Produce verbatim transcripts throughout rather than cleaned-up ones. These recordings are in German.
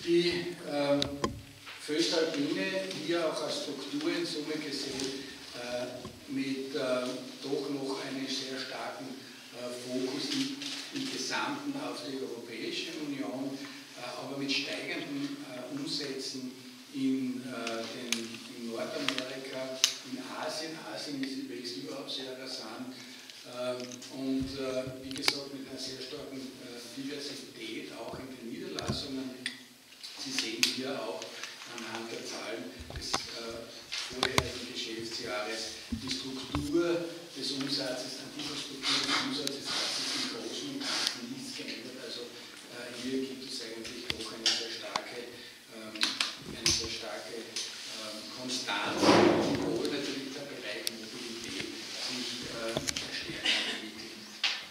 Die äh, Voestalpine hier auch als Struktur in Summe gesehen äh, mit äh, doch noch einem sehr starken äh, Fokus im, im Gesamten auf die Europäische Union, äh, aber mit steigenden äh, Umsätzen in, äh, den, in Nordamerika, in Asien. Asien ist, wächst überhaupt sehr rasant äh, und äh, wie gesagt mit einer sehr starken äh, Diversität auch in den Niederlassungen. Sie sehen hier auch anhand der Zahlen des äh, vorherigen Geschäftsjahres die Struktur des Umsatzes, an dieser Struktur des Umsatzes hat sich im Großen und Ganzen nichts geändert. Also äh, hier gibt es eigentlich doch eine sehr starke, ähm, eine sehr starke ähm, Konstanz, obwohl natürlich der Bereich Mobilität sich äh, verstärkt entwickelt.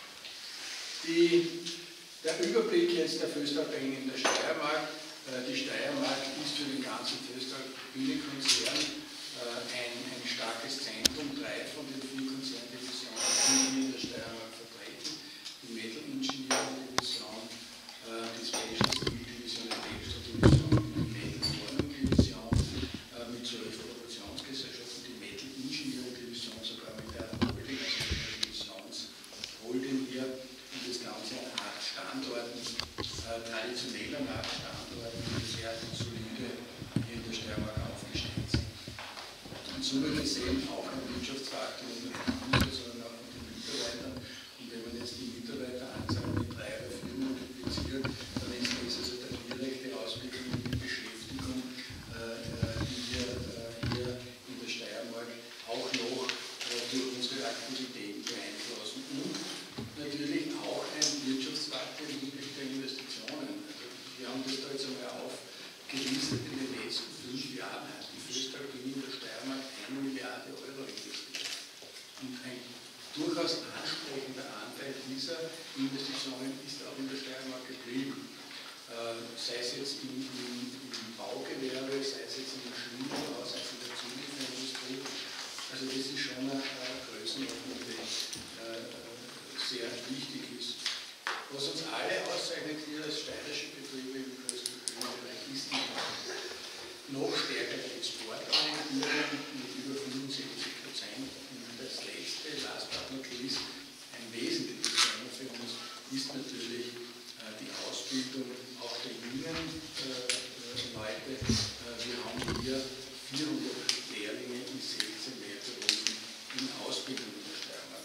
Die, der Überblick jetzt der Voestalpine in der Steiermark. Die Steiermark ist für den ganzen Voestalpine-Konzern ein, ein starkes Zentrum. Drei von den vier Konzerndivisionen sind hier in der Steiermark vertreten. Die Metal Engineering Division, die Special Steel Division, die Textil-Division, die Metal Forming Division mit zwölf Produktionsgesellschaften, die Metal Engineering Division sogar mit der Holding, also mit der Divisionsholding hier und das Ganze an acht Standorten, traditionell an acht Standorten, die sehr solide hier in der Steiermark aufgestellt sind. In Summe gesehen auch ein Wirtschaftsfaktor, nicht nur von uns, sondern auch von den Mitarbeitern. Und wenn man jetzt die Mitarbeiteranzahl mit drei oder vier multipliziert, dann ist das also eine direkte Auswirkung in die Beschäftigung, äh, die wir äh, hier in der Steiermark auch noch äh, durch unsere Aktivitäten beeinflussen. Und natürlich auch ein Wirtschaftsfaktor im Hinblick der Investitionen. Also wir haben das da jetzt einmal aufgelistet, in den letzten fünf Jahren hat die Voestalpine in der Steiermark eine Milliarde Euro investiert. Und ein durchaus ansprechender Anteil dieser Investitionen ist auch in der Steiermark geblieben. Äh, sei es jetzt im, im, im Baugewerbe, sei es jetzt im Maschinenbau, sei es in der Zulieferindustrie. Also das ist schon eine äh, Größenordnung, die äh, sehr wichtig ist. Was uns alle auszeichnet hier als steirische Betriebe im Voestalpine-Bereich ist die noch stärkere Exportorientierung mit über fünfundsiebzig Prozent. Und das letzte, last but not least, ein wesentliches Thema für uns ist natürlich äh, die Ausbildung auch der jungen äh, Leute. Äh, wir haben hier vierhundert Lehrlinge in sechzehn Lehrberufen in Ausbildung in der Steiermark.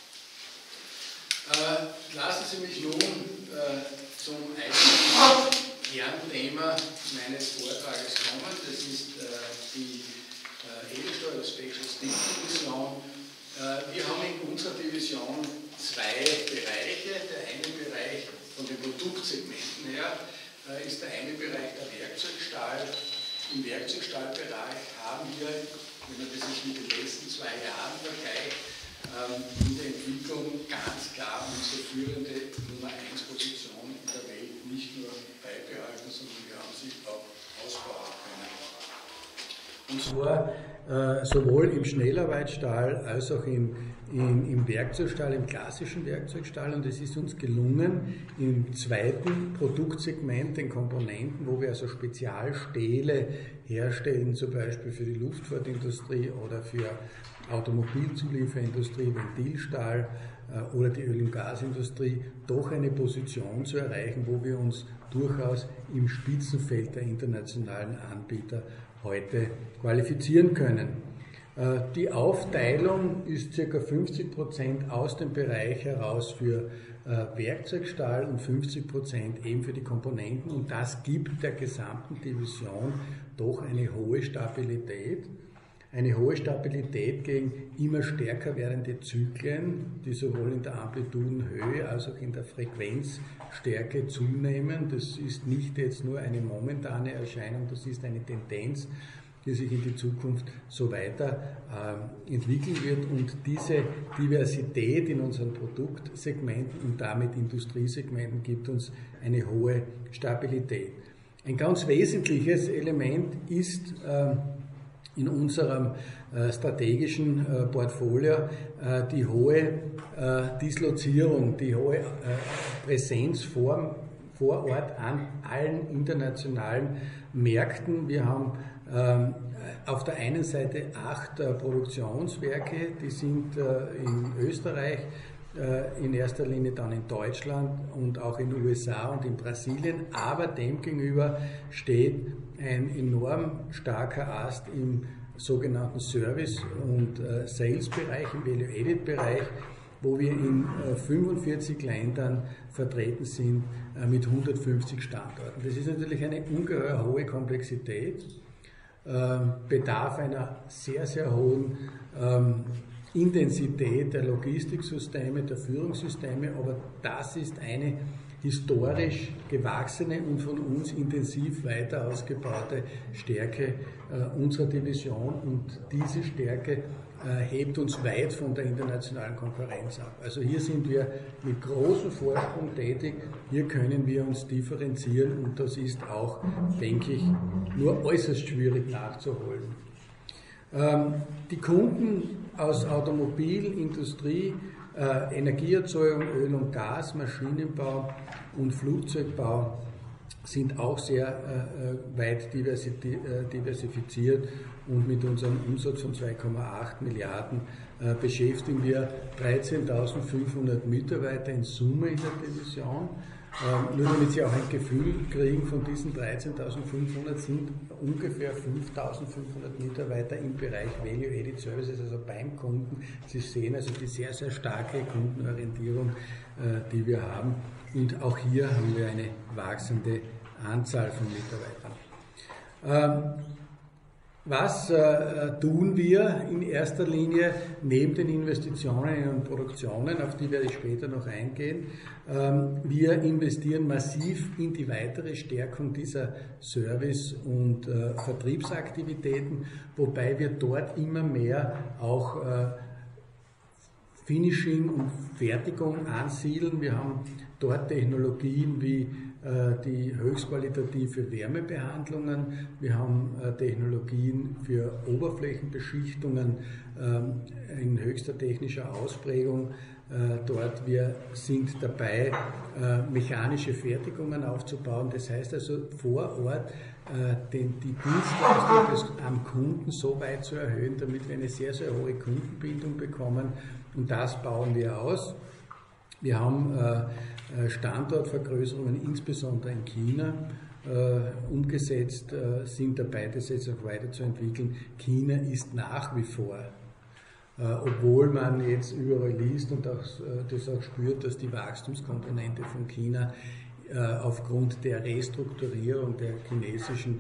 Äh, lassen Sie mich nun äh, zum eigentlichen Kernthema meines Vortrages kommen. Das ist äh, die äh, Edelstahl Special Steel Division. Äh, wir haben in unserer Division zwei Bereiche. Der eine Bereich von den Produktsegmenten her äh, ist der eine Bereich der Werkzeugstahl. Im Werkzeugstahlbereich haben wir, wenn man das sich mit den letzten zwei Jahren vergleicht, in der Entwicklung ganz klar unsere führende Nummer eins Position in der Welt nicht nur beibehalten, sondern wir haben sie auch ausbauen können. Und zwar äh, sowohl im Schnellarbeitsstahl als auch im, im, im Werkzeugstahl, im klassischen Werkzeugstahl. Und es ist uns gelungen, im zweiten Produktsegment, den Komponenten, wo wir also Spezialstähle herstellen, zum Beispiel für die Luftfahrtindustrie oder für Automobilzulieferindustrie, Ventilstahl äh, oder die Öl- und Gasindustrie, doch eine Position zu erreichen, wo wir uns durchaus im Spitzenfeld der internationalen Anbieter heute qualifizieren können. Äh, die Aufteilung ist ca. fünfzig Prozent aus dem Bereich heraus für äh, Werkzeugstahl und fünfzig Prozent eben für die Komponenten, und das gibt der gesamten Division doch eine hohe Stabilität. Eine hohe Stabilität gegen immer stärker werdende Zyklen, die sowohl in der Amplitudenhöhe als auch in der Frequenzstärke zunehmen. Das ist nicht jetzt nur eine momentane Erscheinung, das ist eine Tendenz, die sich in die Zukunft so weiter äh, entwickeln wird. Und diese Diversität in unseren Produktsegmenten und damit Industriesegmenten gibt uns eine hohe Stabilität. Ein ganz wesentliches Element ist äh, in unserem äh, strategischen äh, Portfolio äh, die hohe äh, Dislozierung, die hohe äh, Präsenz vor, vor Ort an allen internationalen Märkten. Wir haben ähm, auf der einen Seite acht äh, Produktionswerke, die sind äh, in Österreich, äh, in erster Linie dann in Deutschland und auch in den U S A und in Brasilien, aber demgegenüber steht ein enorm starker Ast im sogenannten Service- und äh, Sales-Bereich, im Value-Added-Bereich, wo wir in äh, fünfundvierzig Ländern vertreten sind äh, mit hundertfünfzig Standorten. Das ist natürlich eine ungeheuer hohe Komplexität, äh, bedarf einer sehr, sehr hohen ähm, Intensität der Logistiksysteme, der Führungssysteme, aber das ist eine historisch gewachsene und von uns intensiv weiter ausgebaute Stärke äh, unserer Division, und diese Stärke äh, hebt uns weit von der internationalen Konkurrenz ab. Also hier sind wir mit großem Vorsprung tätig, hier können wir uns differenzieren, und das ist auch, denke ich, nur äußerst schwierig nachzuholen. Ähm, die Kunden aus Automobil, Industrie, Äh, Energieerzeugung, Öl und Gas, Maschinenbau und Flugzeugbau sind auch sehr äh, weit diversi äh, diversifiziert, und mit unserem Umsatz von zwei Komma acht Milliarden äh, beschäftigen wir dreizehntausendfünfhundert Mitarbeiter in Summe in der Division. Ähm, nur damit Sie auch ein Gefühl kriegen, von diesen dreizehntausendfünfhundert sind ungefähr fünftausendfünfhundert Mitarbeiter im Bereich Value-Added Services, also beim Kunden. Sie sehen also die sehr, sehr starke Kundenorientierung, äh, die wir haben. Und auch hier haben wir eine wachsende Anzahl von Mitarbeitern. Ähm, Was äh, tun wir in erster Linie neben den Investitionen und Produktionen, auf die werde ich später noch eingehen? Ähm, wir investieren massiv in die weitere Stärkung dieser Service- und äh, Vertriebsaktivitäten, wobei wir dort immer mehr auch äh, Finishing und Fertigung ansiedeln. Wir haben dort Technologien wie die höchstqualitative Wärmebehandlungen, wir haben Technologien für Oberflächenbeschichtungen in höchster technischer Ausprägung. Dort wir sind dabei, mechanische Fertigungen aufzubauen. Das heißt also vor Ort die Dienstleistung am Kunden so weit zu erhöhen, damit wir eine sehr, sehr hohe Kundenbindung bekommen. Und das bauen wir aus. Wir haben Standortvergrößerungen, insbesondere in China, äh, umgesetzt, äh, sind dabei, das jetzt auch weiterzuentwickeln. China ist nach wie vor, äh, obwohl man jetzt überall liest und auch, äh, das auch spürt, dass die Wachstumskomponente von China äh, aufgrund der Restrukturierung der chinesischen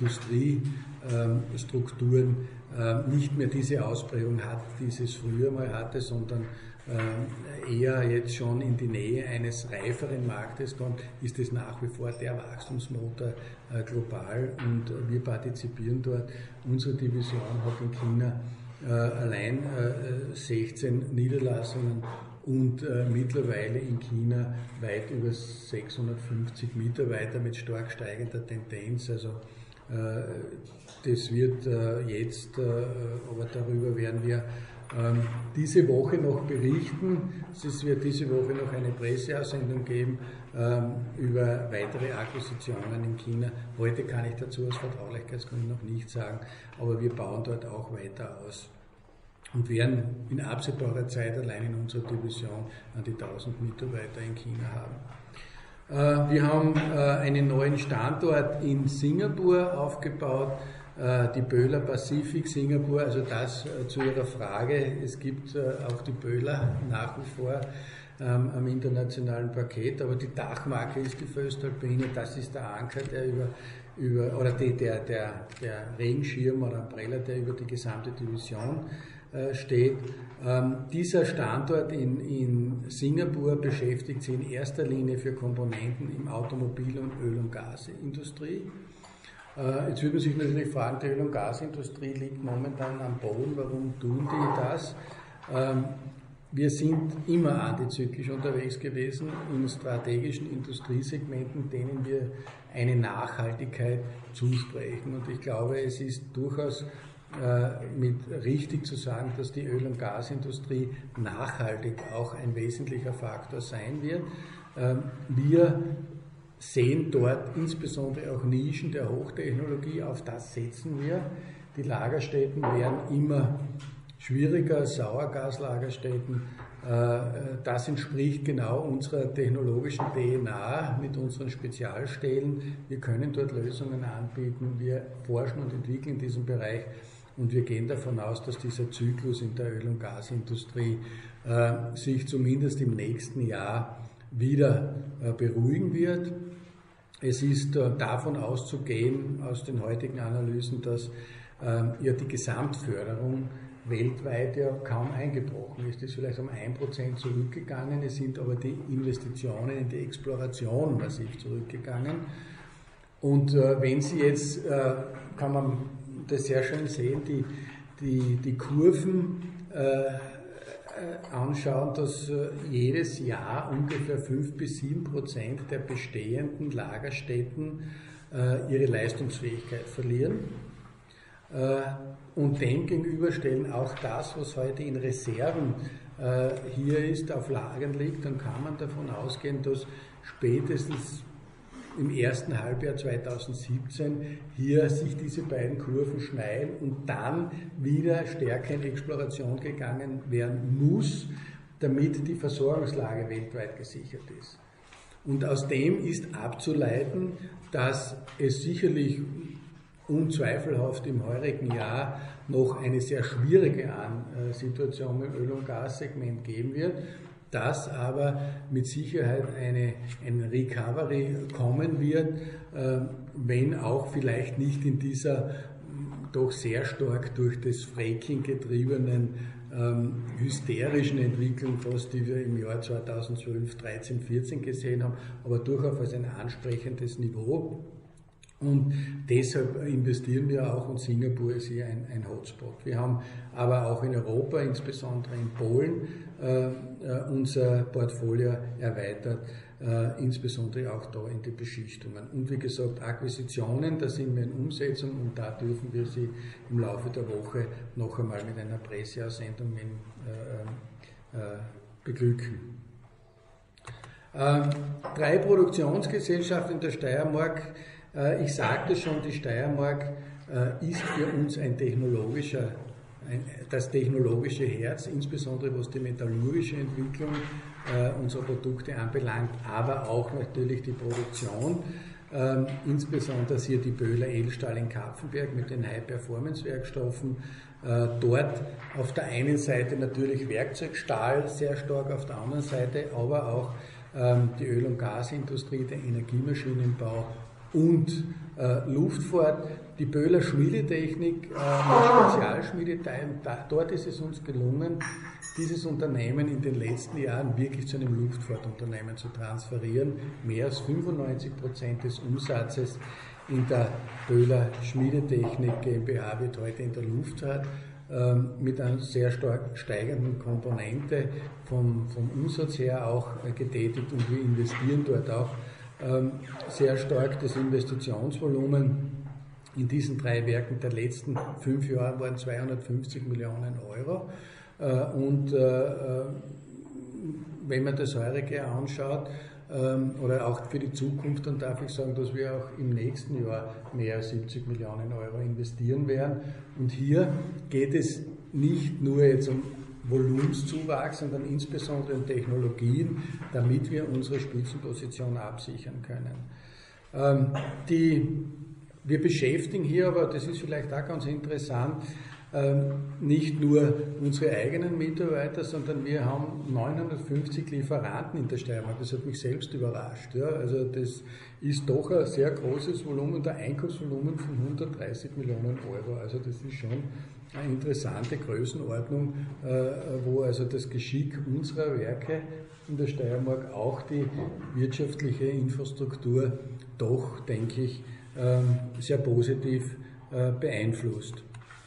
Industriestrukturen äh, nicht mehr diese Ausprägung hat, die es früher mal hatte, sondern eher jetzt schon in die Nähe eines reiferen Marktes kommt, ist es nach wie vor der Wachstumsmotor äh, global, und äh, wir partizipieren dort. Unsere Division hat in China äh, allein äh, sechzehn Niederlassungen und äh, mittlerweile in China weit über sechshundertfünfzig Mitarbeiter mit stark steigender Tendenz. Also äh, das wird äh, jetzt, äh, aber darüber werden wir diese Woche noch berichten. Es wird diese Woche noch eine Presseaussendung geben ähm, über weitere Akquisitionen in China. Heute kann ich dazu aus Vertraulichkeitsgründen noch nichts sagen, aber wir bauen dort auch weiter aus und werden in absehbarer Zeit allein in unserer Division an die tausend Mitarbeiter in China haben. Äh, wir haben äh, einen neuen Standort in Singapur aufgebaut, die Böhler Pacific Singapur, also das äh, zu Ihrer Frage. Es gibt äh, auch die Böhler nach wie vor ähm, am internationalen Parkett, aber die Dachmarke ist die Voestalpine, das ist der Anker, der über, über oder die, der, der, der Regenschirm oder Umbrella, der über die gesamte Division äh, steht. Ähm, dieser Standort in, in Singapur beschäftigt sich in erster Linie für Komponenten im Automobil- und Öl- und Gasindustrie. Jetzt würde man sich natürlich fragen, die Öl- und Gasindustrie liegt momentan am Boden, warum tun die das? Wir sind immer antizyklisch unterwegs gewesen in strategischen Industriesegmenten, denen wir eine Nachhaltigkeit zusprechen. Und ich glaube, es ist durchaus mit richtig zu sagen, dass die Öl- und Gasindustrie nachhaltig auch ein wesentlicher Faktor sein wird. Wir sehen dort insbesondere auch Nischen der Hochtechnologie, auf das setzen wir. Die Lagerstätten werden immer schwieriger, Sauergaslagerstätten. Das entspricht genau unserer technologischen D N A mit unseren Spezialstellen. Wir können dort Lösungen anbieten, wir forschen und entwickeln in diesem Bereich und wir gehen davon aus, dass dieser Zyklus in der Öl- und Gasindustrie äh, sich zumindest im nächsten Jahr wieder äh, beruhigen wird. Es ist äh, davon auszugehen, aus den heutigen Analysen, dass äh, ja die Gesamtförderung weltweit ja kaum eingebrochen ist. Es ist vielleicht um ein Prozent zurückgegangen, es sind aber die Investitionen in die Exploration massiv zurückgegangen. Und äh, wenn Sie jetzt, äh, kann man das sehr schön sehen, die, die, die Kurven äh, anschauen, dass äh, jedes Jahr ungefähr fünf bis sieben Prozent der bestehenden Lagerstätten äh, ihre Leistungsfähigkeit verlieren. Äh, und dem gegenüberstellen auch das, was heute in Reserven äh, hier ist, auf Lagern liegt, dann kann man davon ausgehen, dass spätestens im ersten Halbjahr zweitausendsiebzehn hier sich diese beiden Kurven schneiden und dann wieder stärker in Exploration gegangen werden muss, damit die Versorgungslage weltweit gesichert ist. Und aus dem ist abzuleiten, dass es sicherlich unzweifelhaft im heurigen Jahr noch eine sehr schwierige Situation im Öl- und Gassegment geben wird, dass aber mit Sicherheit eine, eine Recovery kommen wird, wenn auch vielleicht nicht in dieser doch sehr stark durch das Fracking getriebenen ähm, hysterischen Entwicklung, fast die wir im Jahr zweitausendzwölf, dreizehn, vierzehn gesehen haben, aber durchaus als ein ansprechendes Niveau. Und deshalb investieren wir auch und Singapur ist hier ein, ein Hotspot. Wir haben aber auch in Europa, insbesondere in Polen, äh, unser Portfolio erweitert, äh, insbesondere auch da in die Beschichtungen. Und wie gesagt, Akquisitionen, da sind wir in Umsetzung und da dürfen wir Sie im Laufe der Woche noch einmal mit einer Presseaussendung äh, äh, beglücken. Äh, drei Produktionsgesellschaften in der Steiermark. Ich sagte schon, die Steiermark ist für uns ein technologischer, ein, das technologische Herz, insbesondere was die metallurgische Entwicklung unserer Produkte anbelangt, aber auch natürlich die Produktion. Ähm, insbesondere hier die Böhler Edelstahl in Kapfenberg mit den High-Performance-Werkstoffen. Äh, dort auf der einen Seite natürlich Werkzeugstahl sehr stark, auf der anderen Seite aber auch ähm, die Öl- und Gasindustrie, der Energiemaschinenbau und äh, Luftfahrt, die Böhler Schmiedetechnik äh, mit Spezialschmiedeteilen, da, dort ist es uns gelungen, dieses Unternehmen in den letzten Jahren wirklich zu einem Luftfahrtunternehmen zu transferieren. Mehr als fünfundneunzig Prozent des Umsatzes in der Böhler Schmiedetechnik GmbH wird heute in der Luftfahrt äh, mit einer sehr stark steigenden Komponente vom, vom Umsatz her auch äh, getätigt und wir investieren dort auch sehr stark. Das Investitionsvolumen in diesen drei Werken der letzten fünf Jahre waren zweihundertfünfzig Millionen Euro. Und wenn man das heurige anschaut, oder auch für die Zukunft, dann darf ich sagen, dass wir auch im nächsten Jahr mehr als siebzig Millionen Euro investieren werden. Und hier geht es nicht nur jetzt um Volumenszuwachs, sondern insbesondere in Technologien, damit wir unsere Spitzenposition absichern können. Ähm, die, wir beschäftigen hier, aber das ist vielleicht auch ganz interessant, ähm, nicht nur unsere eigenen Mitarbeiter, sondern wir haben neunhundertfünfzig Lieferanten in der Steiermark. Das hat mich selbst überrascht. Ja. Also das ist doch ein sehr großes Volumen, der Einkaufsvolumen von hundertdreißig Millionen Euro. Also das ist schon eine interessante Größenordnung, wo also das Geschick unserer Werke in der Steiermark auch die wirtschaftliche Infrastruktur doch, denke ich, sehr positiv beeinflusst.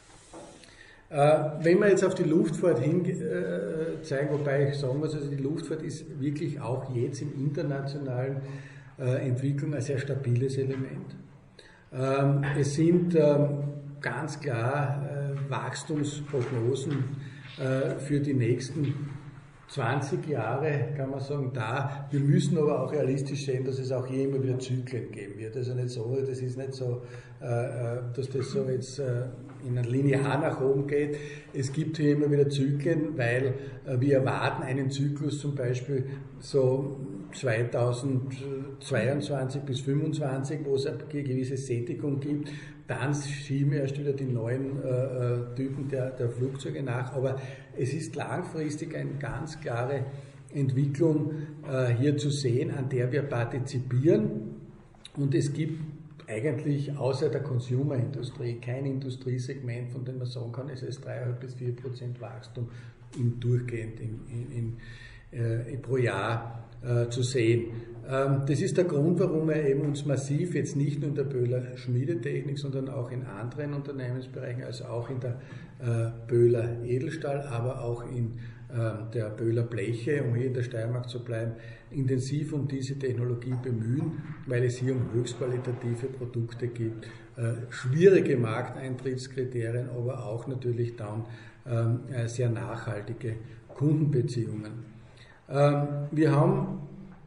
Wenn wir jetzt auf die Luftfahrt hin zeigen, wobei ich sagen muss, also die Luftfahrt ist wirklich auch jetzt in internationalen Entwicklung ein sehr stabiles Element. Es sind ganz klar äh, Wachstumsprognosen äh, für die nächsten zwanzig Jahre, kann man sagen, da. Wir müssen aber auch realistisch sehen, dass es auch hier immer wieder Zyklen geben wird. Also nicht so, das ist nicht so, dass das so jetzt in einer Linear nach oben geht. Es gibt hier immer wieder Zyklen, weil wir erwarten einen Zyklus zum Beispiel so zweitausendzweiundzwanzig bis fünfundzwanzig, wo es eine gewisse Sättigung gibt. Dann schieben erst wieder die neuen äh, Typen der, der Flugzeuge nach. Aber es ist langfristig eine ganz klare Entwicklung äh, hier zu sehen, an der wir partizipieren. Und es gibt eigentlich außer der Consumer-Industrie kein Industriesegment, von dem man sagen kann, es ist drei bis vier Prozent Wachstum im durchgehend in, in, in, äh, pro Jahr äh, zu sehen. Ähm, das ist der Grund, warum wir eben uns massiv jetzt nicht nur in der Böhler Schmiedetechnik, sondern auch in anderen Unternehmensbereichen, also auch in der äh, Böhler Edelstahl, aber auch in äh, der Böhler Bleche, um hier in der Steiermark zu bleiben, intensiv um diese Technologie bemühen, weil es hier um höchstqualitative Produkte gibt, äh, schwierige Markteintrittskriterien, aber auch natürlich dann ähm, sehr nachhaltige Kundenbeziehungen. Ähm, wir haben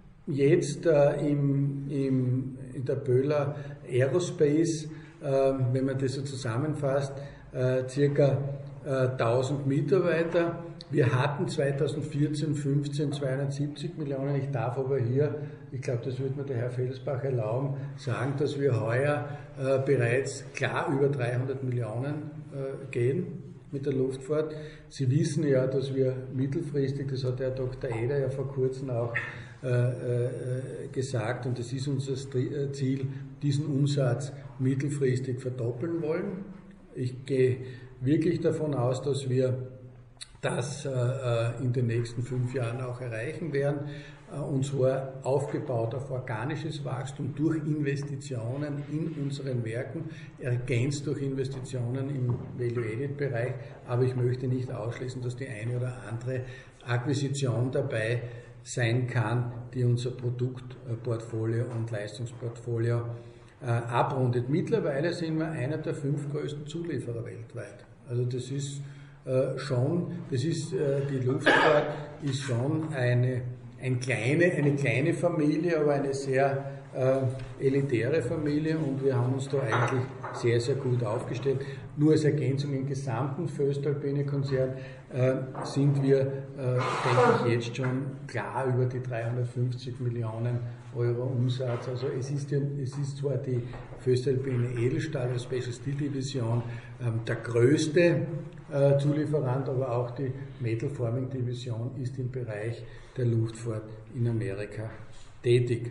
jetzt äh, im, im, in der Böhler Aerospace, äh, wenn man das so zusammenfasst, äh, circa äh, tausend Mitarbeiter. Wir hatten zweitausendvierzehn, fünfzehn zweihundertsiebzig Millionen. Ich darf aber hier, ich glaube, das wird mir der Herr Felsbach erlauben, sagen, dass wir heuer äh, bereits klar über dreihundert Millionen äh, gehen mit der Luftfahrt. Sie wissen ja, dass wir mittelfristig, das hat Herr Doktor Eder ja vor kurzem auch äh, äh, gesagt, und das ist unser Ziel, diesen Umsatz mittelfristig verdoppeln wollen. Ich gehe wirklich davon aus, dass wir das äh, in den nächsten fünf Jahren auch erreichen werden, äh, und zwar aufgebaut auf organisches Wachstum durch Investitionen in unseren Werken, ergänzt durch Investitionen im Value-Added-Bereich, aber ich möchte nicht ausschließen, dass die eine oder andere Akquisition dabei sein kann, die unser Produktportfolio und Leistungsportfolio äh, abrundet. Mittlerweile sind wir einer der fünf größten Zulieferer weltweit. Also das ist Äh, schon, das ist, äh, die Luftfahrt ist schon eine, ein kleine, eine kleine Familie, aber eine sehr äh, elitäre Familie, und wir haben uns da eigentlich sehr, sehr gut aufgestellt. Nur als Ergänzung im gesamten voestalpine-Konzern äh, sind wir, äh, denke ich, jetzt schon klar über die dreihundertfünfzig Millionen Euro Umsatz. Also es ist, ja, es ist zwar die voestalpine Edelstahl als Special Steel Division ähm, der größte äh, Zulieferant, aber auch die Metal Forming Division ist im Bereich der Luftfahrt in Amerika tätig.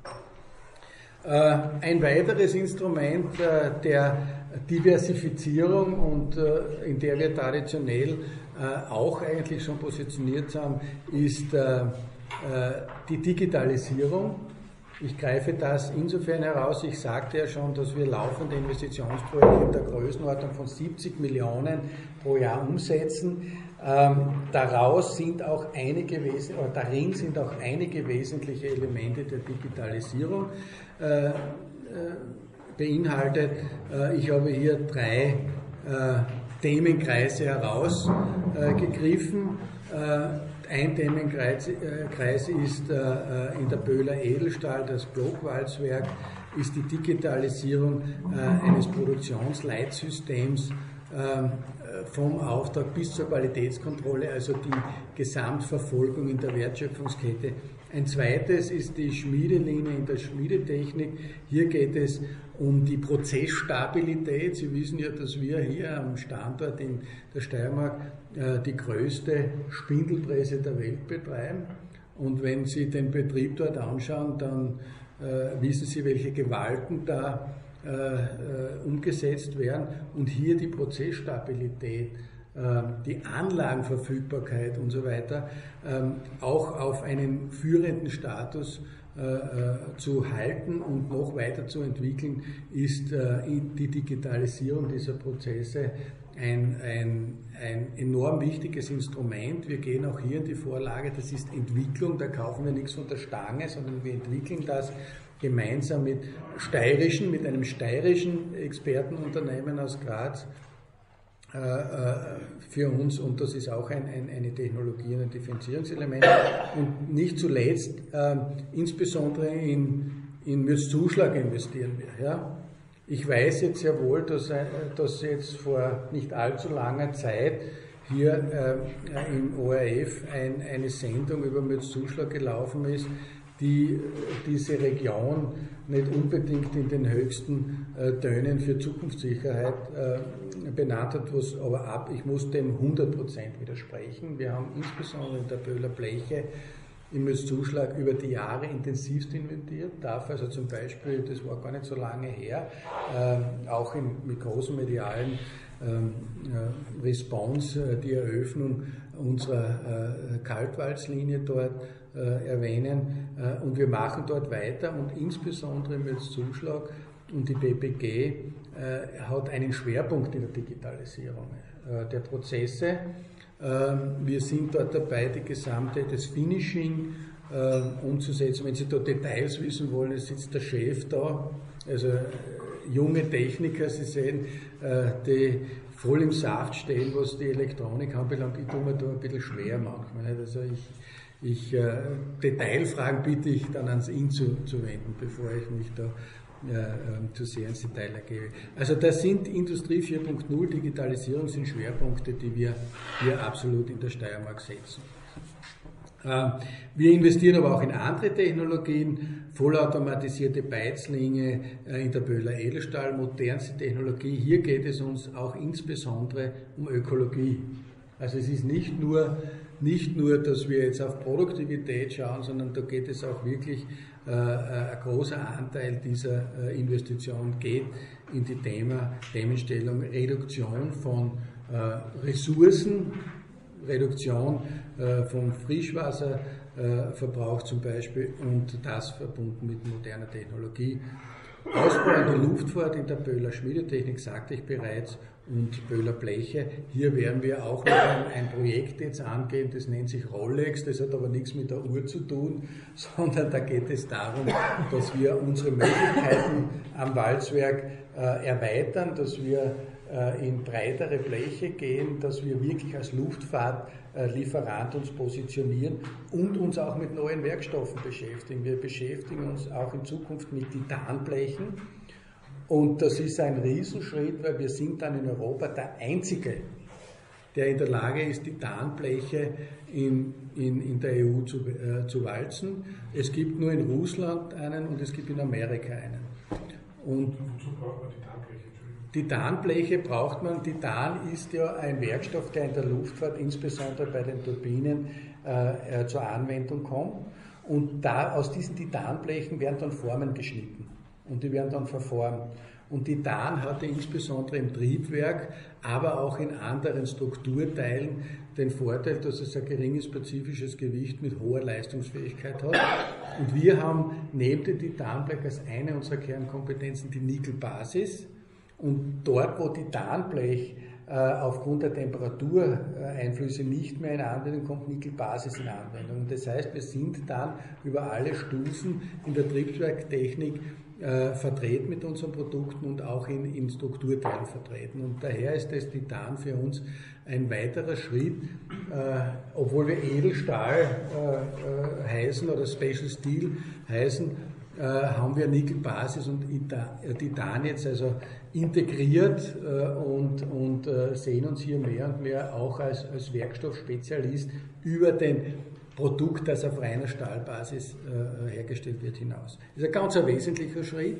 Äh, ein weiteres Instrument äh, der Diversifizierung, und äh, in der wir traditionell äh, auch eigentlich schon positioniert sind, ist äh, äh, die Digitalisierung. Ich greife das insofern heraus, ich sagte ja schon, dass wir laufende Investitionsprojekte in der Größenordnung von siebzig Millionen pro Jahr umsetzen. Ähm, daraus sind auch einige, oder darin sind auch einige wesentliche Elemente der Digitalisierung äh, äh, beinhaltet. Äh, ich habe hier drei äh, Themenkreise herausgegriffen. Äh, Ein Themenkreis Kreis ist äh, in der Böhler Edelstahl, das Glockwalzwerk, ist die Digitalisierung äh, eines Produktionsleitsystems äh, vom Auftrag bis zur Qualitätskontrolle, also die Gesamtverfolgung in der Wertschöpfungskette. Ein zweites ist die Schmiedelinie in der Schmiedetechnik. Hier geht es um die Prozessstabilität. Sie wissen ja, dass wir hier am Standort in der Steiermark äh, die größte Spindelpresse der Welt betreiben. Und wenn Sie den Betrieb dort anschauen, dann äh, wissen Sie, welche Gewalten da äh, äh, umgesetzt werden. Und hier die Prozessstabilität, die Anlagenverfügbarkeit und so weiter ähm, auch auf einen führenden Status äh, zu halten und noch weiter zu entwickeln, ist äh, die Digitalisierung dieser Prozesse ein, ein, ein enorm wichtiges Instrument. Wir gehen auch hier in die Vorlage, das ist Entwicklung, da kaufen wir nichts von der Stange, sondern wir entwickeln das gemeinsam mit steirischen, mit einem steirischen Expertenunternehmen aus Graz, für uns, und das ist auch ein, ein, eine Technologie und ein Differenzierungselement. Und nicht zuletzt, äh, insbesondere in, in Mürzzuschlag investieren wir. Ja? Ich weiß jetzt sehr wohl, dass, dass jetzt vor nicht allzu langer Zeit hier äh, im O R F ein, eine Sendung über Mürzzuschlag gelaufen ist, die diese Region nicht unbedingt in den höchsten äh, Tönen für Zukunftssicherheit äh, benannt hat, was aber ab, ich muss dem hundert Prozent widersprechen. Wir haben insbesondere in der Böhler Bleche im Mürzzuschlag über die Jahre intensivst investiert, darf also zum Beispiel, das war gar nicht so lange her, äh, auch in, mit großen medialen äh, Response äh, die Eröffnung unserer äh, Kaltwalzlinie dort äh, erwähnen, äh, und wir machen dort weiter, und insbesondere im Mürzzuschlag und die B P G äh, hat einen Schwerpunkt in der Digitalisierung äh, der Prozesse. Wir sind dort dabei, die gesamte, das Finishing äh, umzusetzen. Wenn Sie da Details wissen wollen, es sitzt der Chef da, also äh, junge Techniker, Sie sehen, äh, die voll im Saft stehen, was die Elektronik anbelangt. Ich tue mir da ein bisschen schwer manchmal. Also ich, ich äh, Detailfragen bitte ich dann ans ihn zu, zu wenden, bevor ich mich da Äh, zu sehr ins Detail ergebe. Also das sind Industrie vier Punkt null, Digitalisierung sind Schwerpunkte, die wir hier absolut in der Steiermark setzen. Äh, wir investieren aber auch in andere Technologien, vollautomatisierte Beizlinge äh, in der Böhler Edelstahl, modernste Technologie. Hier geht es uns auch insbesondere um Ökologie. Also es ist nicht nur, nicht nur, dass wir jetzt auf Produktivität schauen, sondern da geht es auch wirklich, äh, ein großer Anteil dieser äh, Investition geht in die Thema, Themenstellung Reduktion von äh, Ressourcen, Reduktion äh, vom Frischwasserverbrauch äh, zum Beispiel, und das verbunden mit moderner Technologie. Ausbau in der Luftfahrt, in der Böhler Schmiedetechnik, sagte ich bereits, und Böhler Bleche. Hier werden wir auch noch ein, ein Projekt jetzt angehen, das nennt sich Rolex, das hat aber nichts mit der Uhr zu tun, sondern da geht es darum, dass wir unsere Möglichkeiten am Walzwerk äh, erweitern, dass wir äh, in breitere Bleche gehen, dass wir wirklich als Luftfahrtlieferant uns positionieren und uns auch mit neuen Werkstoffen beschäftigen. Wir beschäftigen uns auch in Zukunft mit Titanblechen. Und das ist ein Riesenschritt, weil wir sind dann in Europa der Einzige, der in der Lage ist, Titanbleche in, in, in der E U zu, äh, zu walzen. Es gibt nur in Russland einen und es gibt in Amerika einen. Und wozu braucht man Titanbleche? Titanbleche braucht man. Titan ist ja ein Werkstoff, der in der Luftfahrt, insbesondere bei den Turbinen, äh, äh, zur Anwendung kommt. Und da, aus diesen Titanblechen werden dann Formen geschnitten. Und die werden dann verformt. Und Titan hatte insbesondere im Triebwerk, aber auch in anderen Strukturteilen den Vorteil, dass es ein geringes spezifisches Gewicht mit hoher Leistungsfähigkeit hat. Und wir haben neben dem Titanblech als eine unserer Kernkompetenzen die Nickelbasis. Und dort, wo Titanblech äh, aufgrund der Temperatureinflüsse nicht mehr in Anwendung kommt, Nickelbasis in Anwendung. Und das heißt, wir sind dann über alle Stufen in der Triebwerktechnik Äh, vertreten mit unseren Produkten und auch in, in Strukturteilen vertreten. Und daher ist das Titan für uns ein weiterer Schritt, äh, obwohl wir Edelstahl äh, äh, heißen oder Special Steel heißen, äh, haben wir Nickelbasis und Titan jetzt also integriert äh, und, und äh, sehen uns hier mehr und mehr auch als, als Werkstoffspezialist über den Produkt, das auf reiner Stahlbasis äh, hergestellt wird, hinaus. Das ist ein ganz ein wesentlicher Schritt,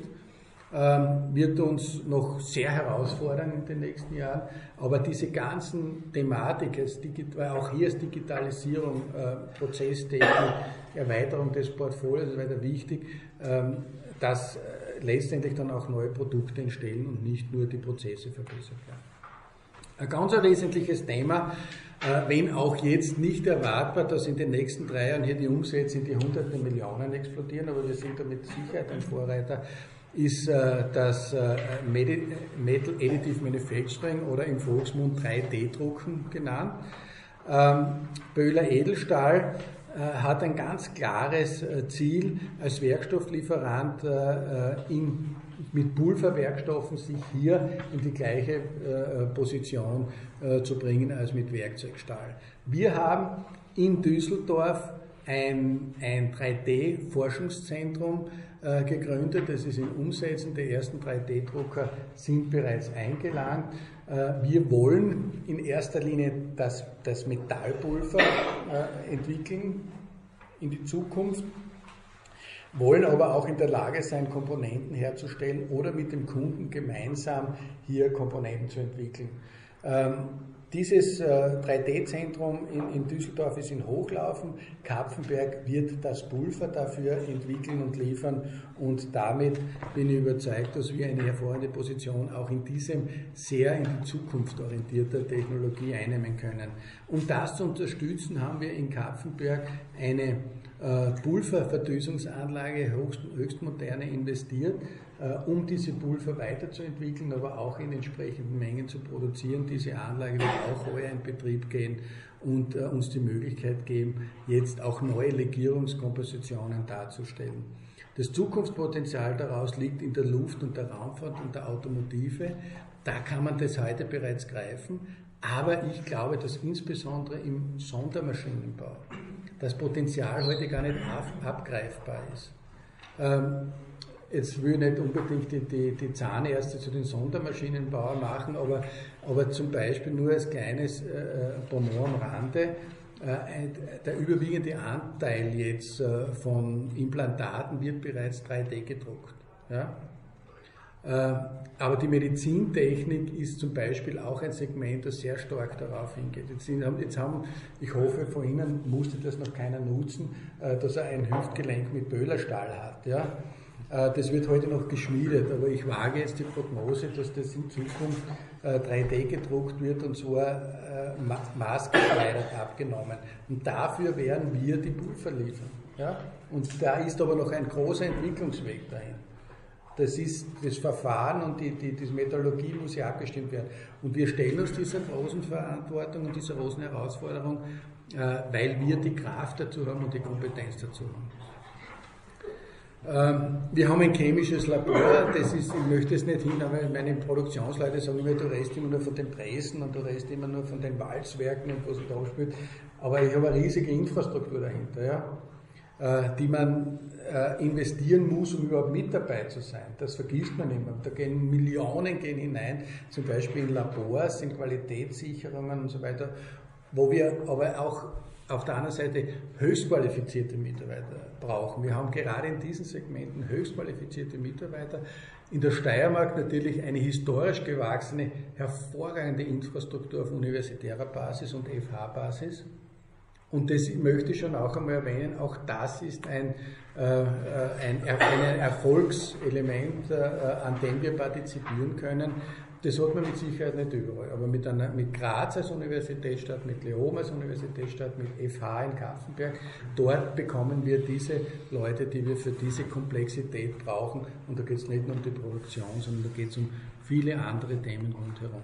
ähm, wird uns noch sehr herausfordern in den nächsten Jahren, aber diese ganzen Thematik, weil auch hier ist Digitalisierung, äh, Prozesstechnik, Erweiterung des Portfolios ist weiter wichtig, ähm, dass äh, letztendlich dann auch neue Produkte entstehen und nicht nur die Prozesse verbessert werden. Ein ganz ein wesentliches Thema, wenn auch jetzt nicht erwartbar, dass in den nächsten drei Jahren hier die Umsätze in die hunderten Millionen explodieren, aber wir sind da mit Sicherheit ein Vorreiter, ist das Metal Additive Manufacturing oder im Volksmund drei D Drucken genannt. Böhler Edelstahl hat ein ganz klares Ziel als Werkstofflieferant in mit Pulverwerkstoffen sich hier in die gleiche äh, Position äh, zu bringen als mit Werkzeugstahl. Wir haben in Düsseldorf ein, ein drei D-Forschungszentrum äh, gegründet. Das ist in Umsetzen. Die ersten drei D-Drucker sind bereits eingelangt. Äh, wir wollen in erster Linie das, das Metallpulver äh, entwickeln in die Zukunft, wollen aber auch in der Lage sein, Komponenten herzustellen oder mit dem Kunden gemeinsam hier Komponenten zu entwickeln. Ähm, Dieses äh, drei D-Zentrum in, in Düsseldorf ist in Hochlaufen. Kapfenberg wird das Pulver dafür entwickeln und liefern und damit bin ich überzeugt, dass wir eine hervorragende Position auch in diesem sehr in die Zukunft orientierter Technologie einnehmen können. Um das zu unterstützen, haben wir in Kapfenberg eine äh, Pulververdüsungsanlage höchst, höchst moderne investiert, um diese Pulver weiterzuentwickeln, aber auch in entsprechenden Mengen zu produzieren. Diese Anlage wird auch heuer in Betrieb gehen und uh, uns die Möglichkeit geben, jetzt auch neue Legierungskompositionen darzustellen. Das Zukunftspotenzial daraus liegt in der Luft- und der Raumfahrt und der Automotive. Da kann man das heute bereits greifen, aber ich glaube, dass insbesondere im Sondermaschinenbau das Potenzial heute gar nicht ab, abgreifbar ist. Ähm, Jetzt will ich nicht unbedingt die, die, die Zahnärzte zu den Sondermaschinenbauern machen, aber, aber zum Beispiel nur als kleines äh, Bonbon am Rande, äh, der überwiegende Anteil jetzt äh, von Implantaten wird bereits drei D gedruckt. Ja? Äh, aber die Medizintechnik ist zum Beispiel auch ein Segment, das sehr stark darauf hingeht. Jetzt, sind, jetzt haben, ich hoffe, von Ihnen musste das noch keiner nutzen, äh, dass er ein Hüftgelenk mit Böhlerstahl hat. Ja? Das wird heute noch geschmiedet, aber ich wage jetzt die Prognose, dass das in Zukunft drei D gedruckt wird und zwar maßgeschneidert abgenommen. Und dafür werden wir die Pulver liefern. Ja? Und da ist aber noch ein großer Entwicklungsweg dahin. Das ist das Verfahren und die, die, die Metallurgie muss ja abgestimmt werden. Und wir stellen uns dieser großen Verantwortung und dieser großen Herausforderung, weil wir die Kraft dazu haben und die Kompetenz dazu haben. Wir haben ein chemisches Labor, das ist, ich möchte es nicht hin, aber meine Produktionsleute sagen immer, du redest immer nur von den Pressen und du redest immer nur von den Walzwerken und was da spielt. Aber ich habe eine riesige Infrastruktur dahinter, ja, die man investieren muss, um überhaupt mit dabei zu sein. Das vergisst man immer. Da gehen Millionen gehen hinein, zum Beispiel in Labors, in Qualitätssicherungen und so weiter, wo wir aber auch auf der anderen Seite höchst qualifizierte Mitarbeiter brauchen. Wir haben gerade in diesen Segmenten höchst qualifizierte Mitarbeiter. In der Steiermark natürlich eine historisch gewachsene, hervorragende Infrastruktur auf universitärer Basis und F H-Basis. Und das möchte ich schon auch einmal erwähnen, auch das ist ein, äh, ein, ein Erfolgselement, äh, an dem wir partizipieren können. Das hat man mit Sicherheit nicht überall, aber mit, einer, mit Graz als Universitätsstadt, mit Leoben als Universitätsstadt, mit F H in Kapfenberg, dort bekommen wir diese Leute, die wir für diese Komplexität brauchen. Und da geht es nicht nur um die Produktion, sondern da geht es um viele andere Themen rundherum.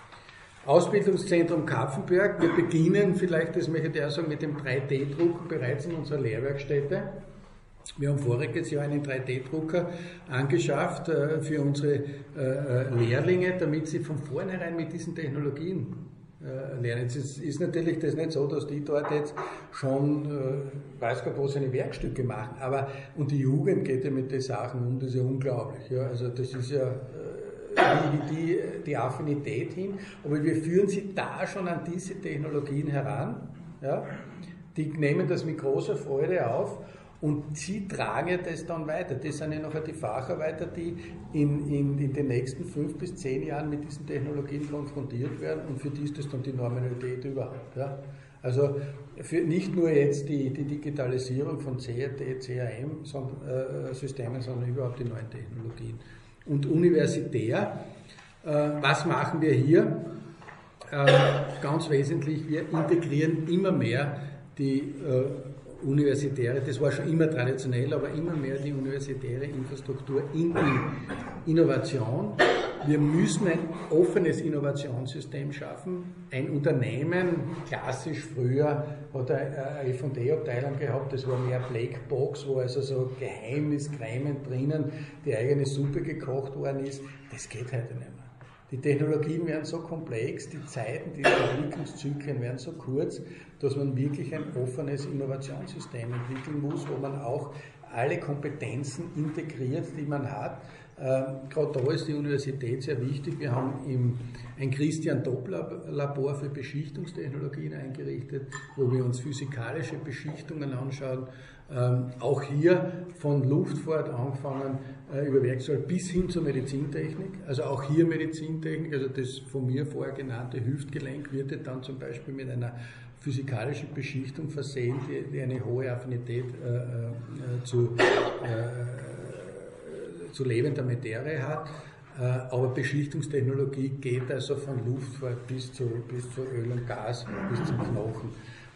Ausbildungszentrum Kapfenberg, wir beginnen vielleicht, das möchte ich auch sagen, mit dem drei D-Druck bereits in unserer Lehrwerkstätte. Wir haben voriges Jahr einen drei D-Drucker angeschafft äh, für unsere äh, Lehrlinge, damit sie von vornherein mit diesen Technologien äh, lernen. Jetzt ist, ist natürlich das nicht so, dass die dort jetzt schon, äh, weiß gar nicht, was eine Werkstücke machen, aber, und die Jugend geht ja mit den Sachen um, das ist ja unglaublich. Ja? Also das ist ja äh, wie die, die Affinität hin, aber wir führen sie da schon an diese Technologien heran. Ja? Die nehmen das mit großer Freude auf. Und sie tragen ja das dann weiter. Das sind ja nachher die Facharbeiter, die in, in, in den nächsten fünf bis zehn Jahren mit diesen Technologien konfrontiert werden und für die ist das dann die Normalität überhaupt. Ja. Also für nicht nur jetzt die, die Digitalisierung von C A D, C A M-Systemen, sondern überhaupt die neuen Technologien. Und universitär, äh, was machen wir hier? Äh, ganz wesentlich, wir integrieren immer mehr die äh, universitäre, das war schon immer traditionell, aber immer mehr die universitäre Infrastruktur in die Innovation, wir müssen ein offenes Innovationssystem schaffen. Ein Unternehmen, klassisch früher, hat eine F und E-Abteilung gehabt, das war mehr Blackbox, wo also so Geheimniskrämen drinnen die eigene Suppe gekocht worden ist. Das geht heute nicht mehr. Die Technologien werden so komplex, die Zeiten, die Entwicklungszyklen werden so kurz, dass man wirklich ein offenes Innovationssystem entwickeln muss, wo man auch alle Kompetenzen integriert, die man hat. Ähm, Gerade da ist die Universität sehr wichtig. Wir haben im, ein Christian-Dopp-Labor für Beschichtungstechnologien eingerichtet, wo wir uns physikalische Beschichtungen anschauen. Ähm, auch hier von Luftfahrt angefangen äh, über Werkzeuge bis hin zur Medizintechnik. Also auch hier Medizintechnik, also das von mir vorher genannte Hüftgelenk wird dann zum Beispiel mit einer physikalischen Beschichtung versehen, die, die eine hohe Affinität äh, äh, zu, äh, zu lebender Materie hat. Äh, aber Beschichtungstechnologie geht also von Luftfahrt bis zu, bis zu Öl und Gas, bis zum Knochen.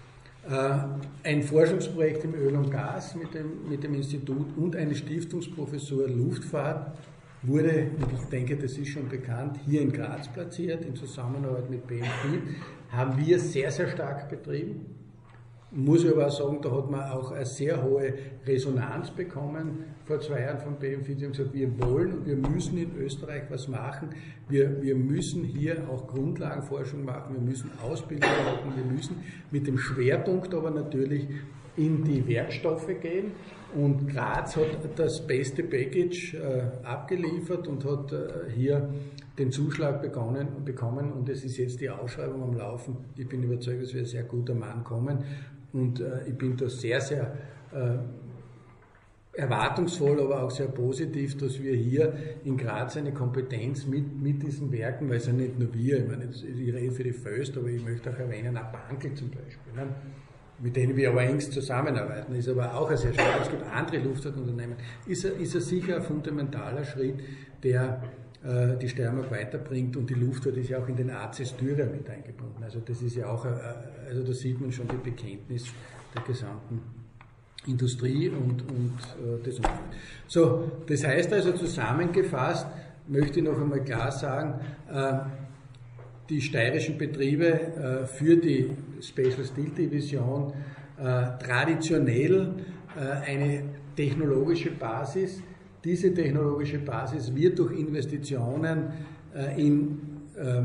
Ein Forschungsprojekt im Öl und Gas mit dem, mit dem Institut und eine Stiftungsprofessur Luftfahrt wurde, und ich denke, das ist schon bekannt, hier in Graz platziert, in Zusammenarbeit mit B M F I T, haben wir sehr, sehr stark betrieben. Muss ich aber auch sagen, da hat man auch eine sehr hohe Resonanz bekommen vor zwei Jahren von B M F I T. Die haben gesagt, wir wollen und wir müssen in Österreich was machen. Wir, wir müssen hier auch Grundlagenforschung machen, wir müssen Ausbildung machen, wir müssen mit dem Schwerpunkt aber natürlich in die Werkstoffe gehen. Und Graz hat das beste Package äh, abgeliefert und hat äh, hier den Zuschlag begonnen, bekommen und es ist jetzt die Ausschreibung am Laufen. Ich bin überzeugt, dass wir ein sehr guter Mann kommen und äh, ich bin da sehr, sehr äh, erwartungsvoll, aber auch sehr positiv, dass wir hier in Graz eine Kompetenz mit, mit diesen Werken, weil es ja nicht nur wir, ich meine, ich rede für die Föst, aber ich möchte auch erwähnen, auch Bankel zum Beispiel, ne? Mit denen wir aber engst zusammenarbeiten, ist aber auch ein sehr stark. Es gibt andere Luftfahrtunternehmen. Ist er, ist er sicher ein fundamentaler Schritt, der äh, die Steiermark weiterbringt und die Luftfahrt ist ja auch in den A C E S-Styria mit eingebunden. Also das ist ja auch, äh, also da sieht man schon die Bekenntnis der gesamten Industrie und, und äh, des Umfelds. So, das heißt also zusammengefasst, möchte ich noch einmal klar sagen, äh, die steirischen Betriebe äh, für die Special Steel Division äh, traditionell äh, eine technologische Basis. Diese technologische Basis wird durch Investitionen äh, in äh,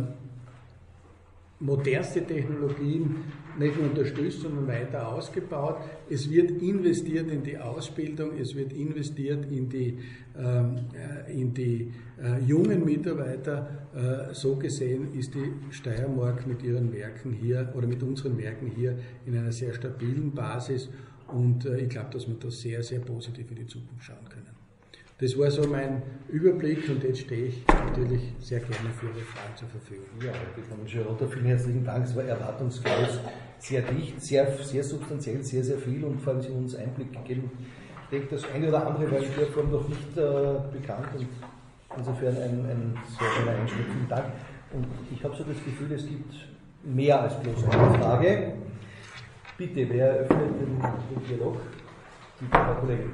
modernste Technologien nicht nur unterstützt, sondern weiter ausgebaut. Es wird investiert in die Ausbildung, es wird investiert in die, ähm, in die äh, jungen Mitarbeiter. Äh, so gesehen ist die Steiermark mit ihren Werken hier oder mit unseren Werken hier in einer sehr stabilen Basis und äh, ich glaube, dass wir da sehr, sehr positiv in die Zukunft schauen können. Das war so mein Überblick und jetzt stehe ich natürlich sehr gerne für Ihre Fragen zur Verfügung. Ja, Herr Girotto, vielen herzlichen Dank. Es war erwartungsgemäß sehr dicht, sehr, sehr substanziell, sehr, sehr viel und vor allem Sie haben uns Einblick gegeben. Ich denke, das eine oder andere war in der Form noch nicht äh, bekannt und insofern ein, ein sehr schöner Einschnitt. Vielen Dank. Und ich habe so das Gefühl, es gibt mehr als bloß eine Frage. Bitte, wer eröffnet den, den Dialog? Bitte, Frau Kollegin.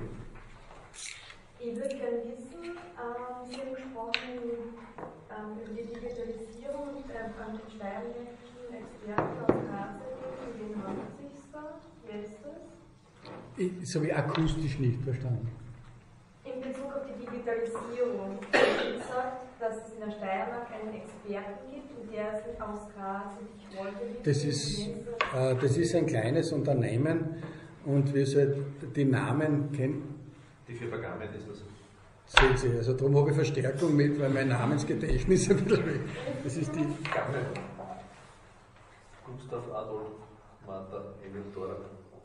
Ich würde gerne wissen, ähm, Sie haben gesprochen ähm, über die Digitalisierung und ähm, an den steirischen Experten aus Graz. Mit wem handelt es sich da? Wer ist das? Ich, das habe ich akustisch nicht verstanden. In Bezug auf die Digitalisierung, Sie haben gesagt, dass es in der Steiermark einen Experten gibt und der ist aus Graz und ich wollte wissen, das ist, äh, das ist ein kleines Unternehmen und wir sollten die Namen kennen. Die für Vergangenheit ist das. Sehen Sie, also darum habe ich Verstärkung mit, weil mein Namensgedächtnis ein bisschen weg. Das ist die. Gustav Adolf Martha Emil Dora.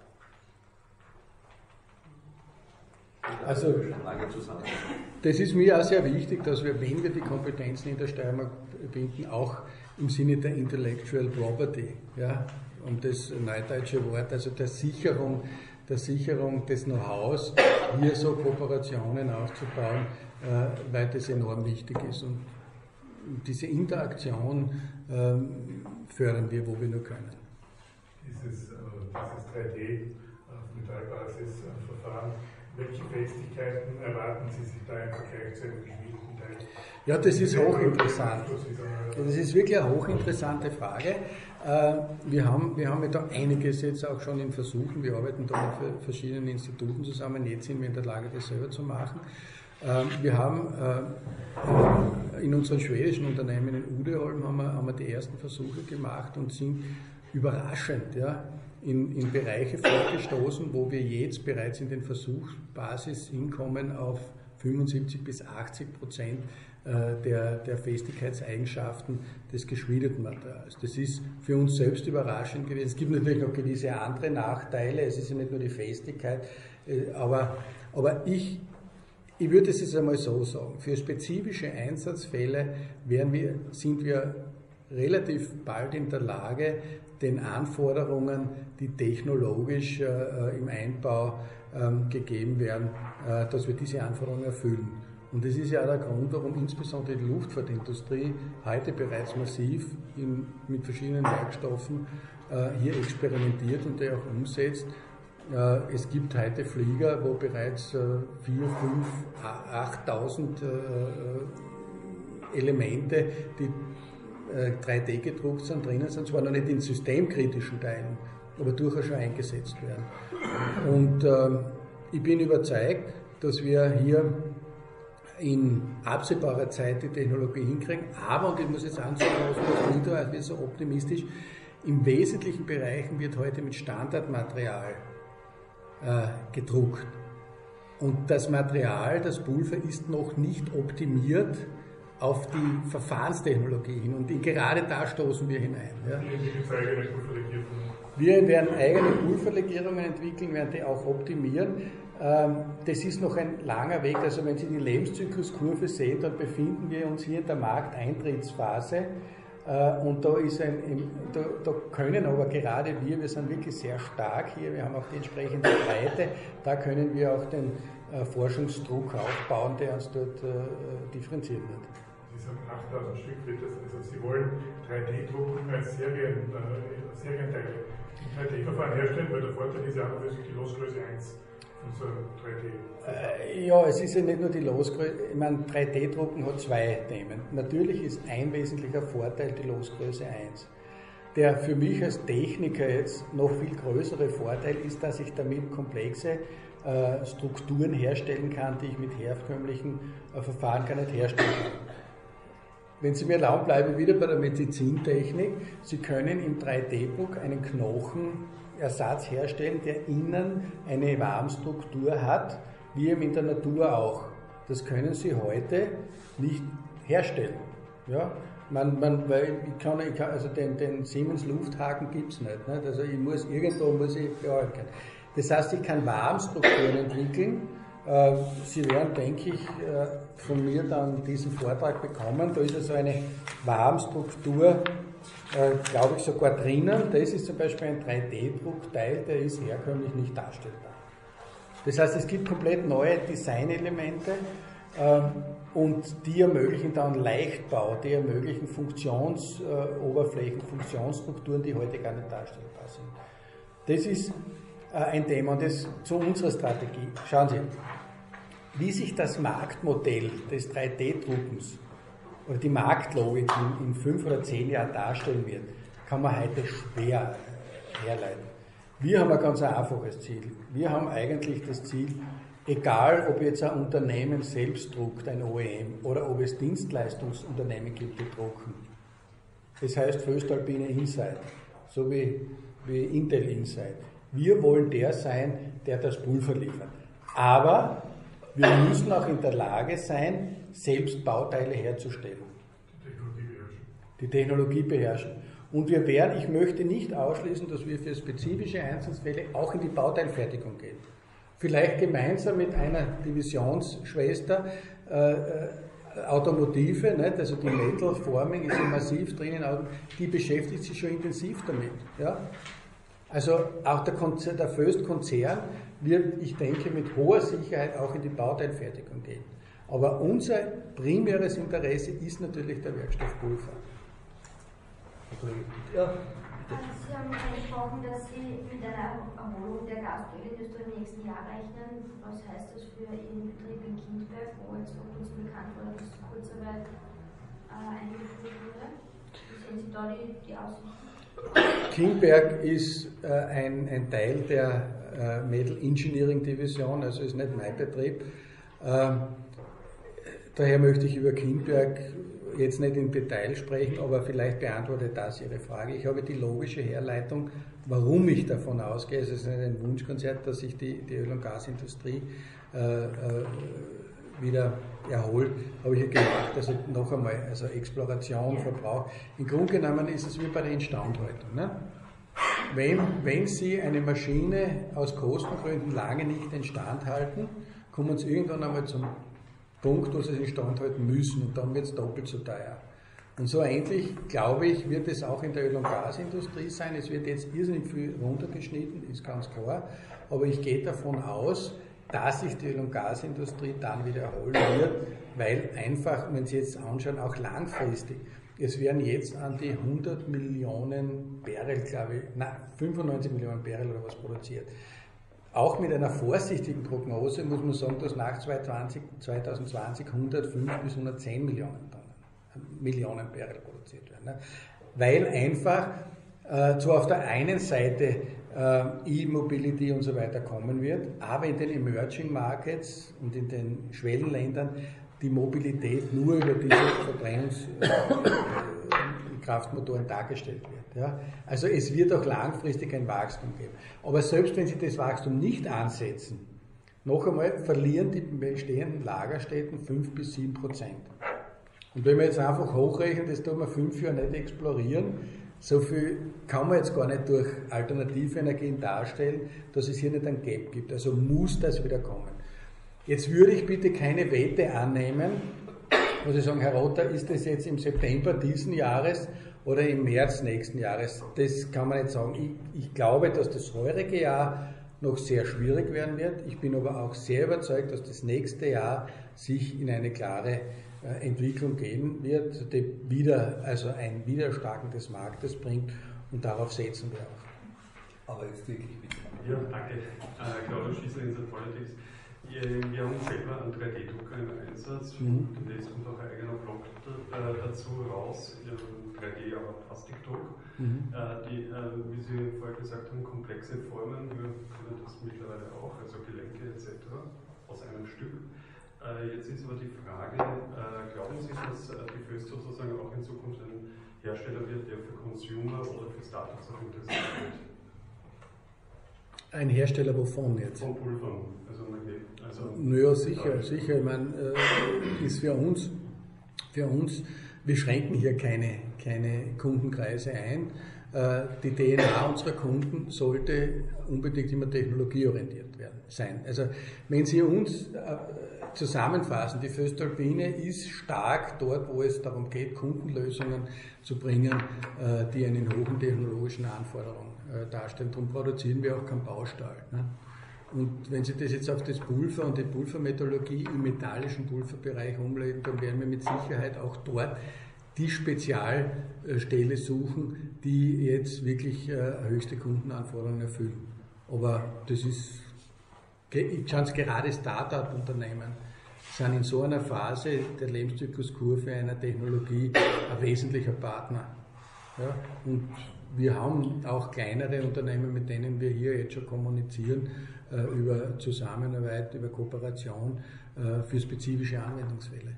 Also, das ist mir auch sehr wichtig, dass wir, wenn wir die Kompetenzen in der Steiermark binden, auch im Sinne der Intellectual Property, ja, um das neudeutsche Wort, also der Sicherung, der Sicherung des Know-hows, hier so Kooperationen aufzubauen, äh, weil das enorm wichtig ist. Und diese Interaktion ähm, fördern wir, wo wir nur können. Dieses, äh, dieses drei D-Metallbasis-Verfahren Welche Festigkeiten erwarten Sie sich da im Vergleich zu einem geschmiedeten Teil? Ja, das ist hochinteressant. Das ist wirklich eine hochinteressante Frage. Wir haben, wir haben ja da einiges jetzt auch schon in Versuchen. Wir arbeiten da mit verschiedenen Instituten zusammen. Jetzt sind wir in der Lage, das selber zu machen. Wir haben in unseren schwedischen Unternehmen in Udeholm haben wir, haben wir die ersten Versuche gemacht und sind überraschend, ja, in, in Bereiche vorgestoßen, wo wir jetzt bereits in den Versuchsbasis hinkommen auf fünfundsiebzig bis achtzig Prozent der, der Festigkeitseigenschaften des geschmiedeten Materials. Das ist für uns selbst überraschend gewesen. Es gibt natürlich noch gewisse andere Nachteile, es ist ja nicht nur die Festigkeit, aber, aber ich, ich würde es jetzt einmal so sagen, für spezifische Einsatzfälle werden wir, sind wir relativ bald in der Lage, den Anforderungen, die technologisch äh, im Einbau ähm, gegeben werden, äh, dass wir diese Anforderungen erfüllen. Und das ist ja auch der Grund, warum insbesondere die Luftfahrtindustrie heute bereits massiv in, mit verschiedenen Werkstoffen äh, hier experimentiert und die auch umsetzt. Äh, es gibt heute Flieger, wo bereits äh, viertausend, fünftausend, achttausend äh, Elemente, die drei D gedruckt sind, drinnen sind, zwar noch nicht in systemkritischen Teilen, aber durchaus schon eingesetzt werden. Und äh, ich bin überzeugt, dass wir hier in absehbarer Zeit die Technologie hinkriegen, aber, und ich muss jetzt ansagen, ich bin so optimistisch, im wesentlichen Bereichen wird heute mit Standardmaterial äh, gedruckt. Und das Material, das Pulver, ist noch nicht optimiert auf die Verfahrenstechnologie hin. Und gerade da stoßen wir hinein. Ja. Wir werden eigene Pulverlegierungen entwickeln, werden die auch optimieren. Das ist noch ein langer Weg. Also wenn Sie die Lebenszykluskurve sehen, dann befinden wir uns hier in der Markteintrittsphase. Und da, ist ein, da, da können aber gerade wir, wir sind wirklich sehr stark hier, wir haben auch die entsprechende Breite, da können wir auch den äh, Forschungsdruck aufbauen, der uns dort äh, differenzieren wird. Sie sagen achttausend Stück, wird das, also Sie wollen drei D-Drucken als Serien, äh, Serienteile im drei D-Verfahren herstellen, weil der Vorteil ist ja auch für die Losgröße eins. So drei D. Äh, ja, es ist ja nicht nur die Losgröße, ich meine, drei D-Drucken hat zwei Themen. Natürlich ist ein wesentlicher Vorteil die Losgröße eins. Der für mich als Techniker jetzt noch viel größere Vorteil ist, dass ich damit komplexe äh, Strukturen herstellen kann, die ich mit herkömmlichen äh, Verfahren gar nicht herstellen kann. Wenn Sie mir erlauben, bleibe ich wieder bei der Medizintechnik. Sie können im drei D-Druck einen Knochen Ersatz herstellen, der innen eine Warmstruktur hat, wie eben in der Natur auch. Das können Sie heute nicht herstellen. Ja? Man, man, weil ich kann, ich kann, also den, den Siemens Lufthaken gibt es nicht, nicht. Also ich muss irgendwo muss ich bearbeiten können. Das heißt, ich kann Warmstrukturen entwickeln. Sie werden, denke ich, von mir dann diesen Vortrag bekommen. Da ist also eine Warmstruktur, Äh, glaube ich, sogar drinnen. Das ist zum Beispiel ein drei D-Druckteil, der ist herkömmlich nicht darstellbar. Das heißt, es gibt komplett neue Designelemente ähm, und die ermöglichen dann Leichtbau, die ermöglichen Funktionsoberflächen, äh, Funktionsstrukturen, die heute gar nicht darstellbar sind. Das ist äh, ein Thema und das zu unserer Strategie. Schauen Sie, wie sich das Marktmodell des drei D-Druckens oder die Marktlogik in, in fünf oder zehn Jahren darstellen wird, kann man heute schwer herleiten. Wir haben ein ganz einfaches Ziel. Wir haben eigentlich das Ziel, egal ob jetzt ein Unternehmen selbst druckt, ein O E M, oder ob es Dienstleistungsunternehmen gibt, die drucken. Das heißt Voestalpine Inside, so wie, wie Intel Inside. Wir wollen der sein, der das Pulver liefert. Aber wir müssen auch in der Lage sein, selbst Bauteile herzustellen. Die Technologie beherrschen. Die Technologie beherrschen. Und wir werden, ich möchte nicht ausschließen, dass wir für spezifische Einsatzfälle auch in die Bauteilfertigung gehen. Vielleicht gemeinsam mit einer Divisionsschwester äh, Automotive, nicht? Also die Metal Forming ist ja massiv drinnen, die beschäftigt sich schon intensiv damit. Ja? Also auch der, Konzern, der Voest-Konzern wird, ich denke, mit hoher Sicherheit auch in die Bauteilfertigung gehen. Aber unser primäres Interesse ist natürlich der Werkstoff Pulver. Ja, Sie haben angesprochen, dass Sie mit einer Erholung der Gasölindustrie im nächsten Jahr rechnen. Was heißt das für Ihren Betrieb in Kindberg, wo jetzt vor kurzem bekannt wurde, dass Kurzarbeit äh, eingeführt wurde? Wie sehen Sie da die, die Aussichten? Kindberg ist äh, ein, ein Teil der äh, Metal Engineering Division, also ist nicht mein Betrieb. Ähm, daher möchte ich über Kindberg jetzt nicht im Detail sprechen, aber vielleicht beantwortet das Ihre Frage. Ich habe die logische Herleitung, warum ich davon ausgehe, es ist nicht ein Wunschkonzert, dass sich die, die Öl- und Gasindustrie äh, äh, wieder erholt, habe ich ja gemacht. Also noch einmal, also Exploration, Verbrauch. Im Grunde genommen ist es wie bei der Instandhaltung. Ne? Wenn, wenn Sie eine Maschine aus Kostengründen lange nicht instand halten, kommen Sie irgendwann einmal zum Punkt, wo Sie es instand halten müssen und dann wird es doppelt so teuer. Und so ähnlich, glaube ich, wird es auch in der Öl- und Gasindustrie sein. Es wird jetzt irrsinnig viel runtergeschnitten, ist ganz klar, aber ich gehe davon aus, dass sich die Öl- und Gasindustrie dann wieder erholen wird, weil einfach, wenn Sie jetzt anschauen, auch langfristig, es werden jetzt an die hundert Millionen Barrel, glaube ich, nein, fünfundneunzig Millionen Barrel oder was produziert. Auch mit einer vorsichtigen Prognose muss man sagen, dass nach zwanzig zwanzig hundertfünf bis hundertzehn Millionen Tonnen, Millionen Barrel produziert werden. Ne? Weil einfach äh, zwar auf der einen Seite äh, E-Mobility und so weiter kommen wird, aber in den Emerging Markets und in den Schwellenländern die Mobilität nur über diese Verbrennungskraftmotoren dargestellt wird. Ja? Also es wird auch langfristig ein Wachstum geben. Aber selbst wenn Sie das Wachstum nicht ansetzen, noch einmal verlieren die bestehenden Lagerstätten fünf bis sieben Prozent. Und wenn wir jetzt einfach hochrechnen, das tun wir fünf Jahre nicht explorieren, so viel kann man jetzt gar nicht durch alternative Energien darstellen, dass es hier nicht ein Gap gibt. Also muss das wieder kommen. Jetzt würde ich bitte keine Wette annehmen, muss ich sagen, Herr Rother, ist das jetzt im September diesen Jahres oder im März nächsten Jahres? Das kann man nicht sagen. Ich, ich glaube, dass das heurige Jahr noch sehr schwierig werden wird. Ich bin aber auch sehr überzeugt, dass das nächste Jahr sich in eine klare äh, Entwicklung gehen wird, die wieder, also ein Wiederstarken des Marktes bringt und darauf setzen wir auch. Aber jetzt wirklich bitte. Ja, danke. Äh, Claudio Schießler, Insert Politics. Wir haben selber einen drei D-Drucker im Einsatz und demnächst kommt auch ein eigener Blog dazu raus, drei D, aber Plastikdruck, mhm. die, wie Sie vorher gesagt haben, komplexe Formen, wir können das mittlerweile auch, also Gelenke et cetera aus einem Stück. Jetzt ist aber die Frage, glauben Sie, dass die Föst sozusagen auch in Zukunft ein Hersteller wird, der für Consumer oder für Startups auch interessiert wird? Ein Hersteller wovon jetzt? Von Pulvern, also Magnet. Also naja, sicher, sicher. Ich meine, äh, ist für uns, für uns, wir schränken hier keine, keine Kundenkreise ein. Äh, die D N A unserer Kunden sollte unbedingt immer technologieorientiert werden, sein. Also, wenn Sie uns äh, zusammenfassen, die Voestalpine ist stark dort, wo es darum geht, Kundenlösungen zu bringen, äh, die einen hohen technologischen Anforderungen äh, darstellen. Darum produzieren wir auch keinen Baustahl. Ne? Und wenn Sie das jetzt auf das Pulver und die Pulvermetallurgie im metallischen Pulverbereich umlegen, dann werden wir mit Sicherheit auch dort die Spezialstelle suchen, die jetzt wirklich höchste Kundenanforderungen erfüllen. Aber das ist, schauen Sie, gerade Start-up-Unternehmen sind in so einer Phase der Lebenszykluskurve einer Technologie ein wesentlicher Partner. Ja? Und wir haben auch kleinere Unternehmen, mit denen wir hier jetzt schon kommunizieren, äh, über Zusammenarbeit, über Kooperation äh, für spezifische Anwendungsfälle.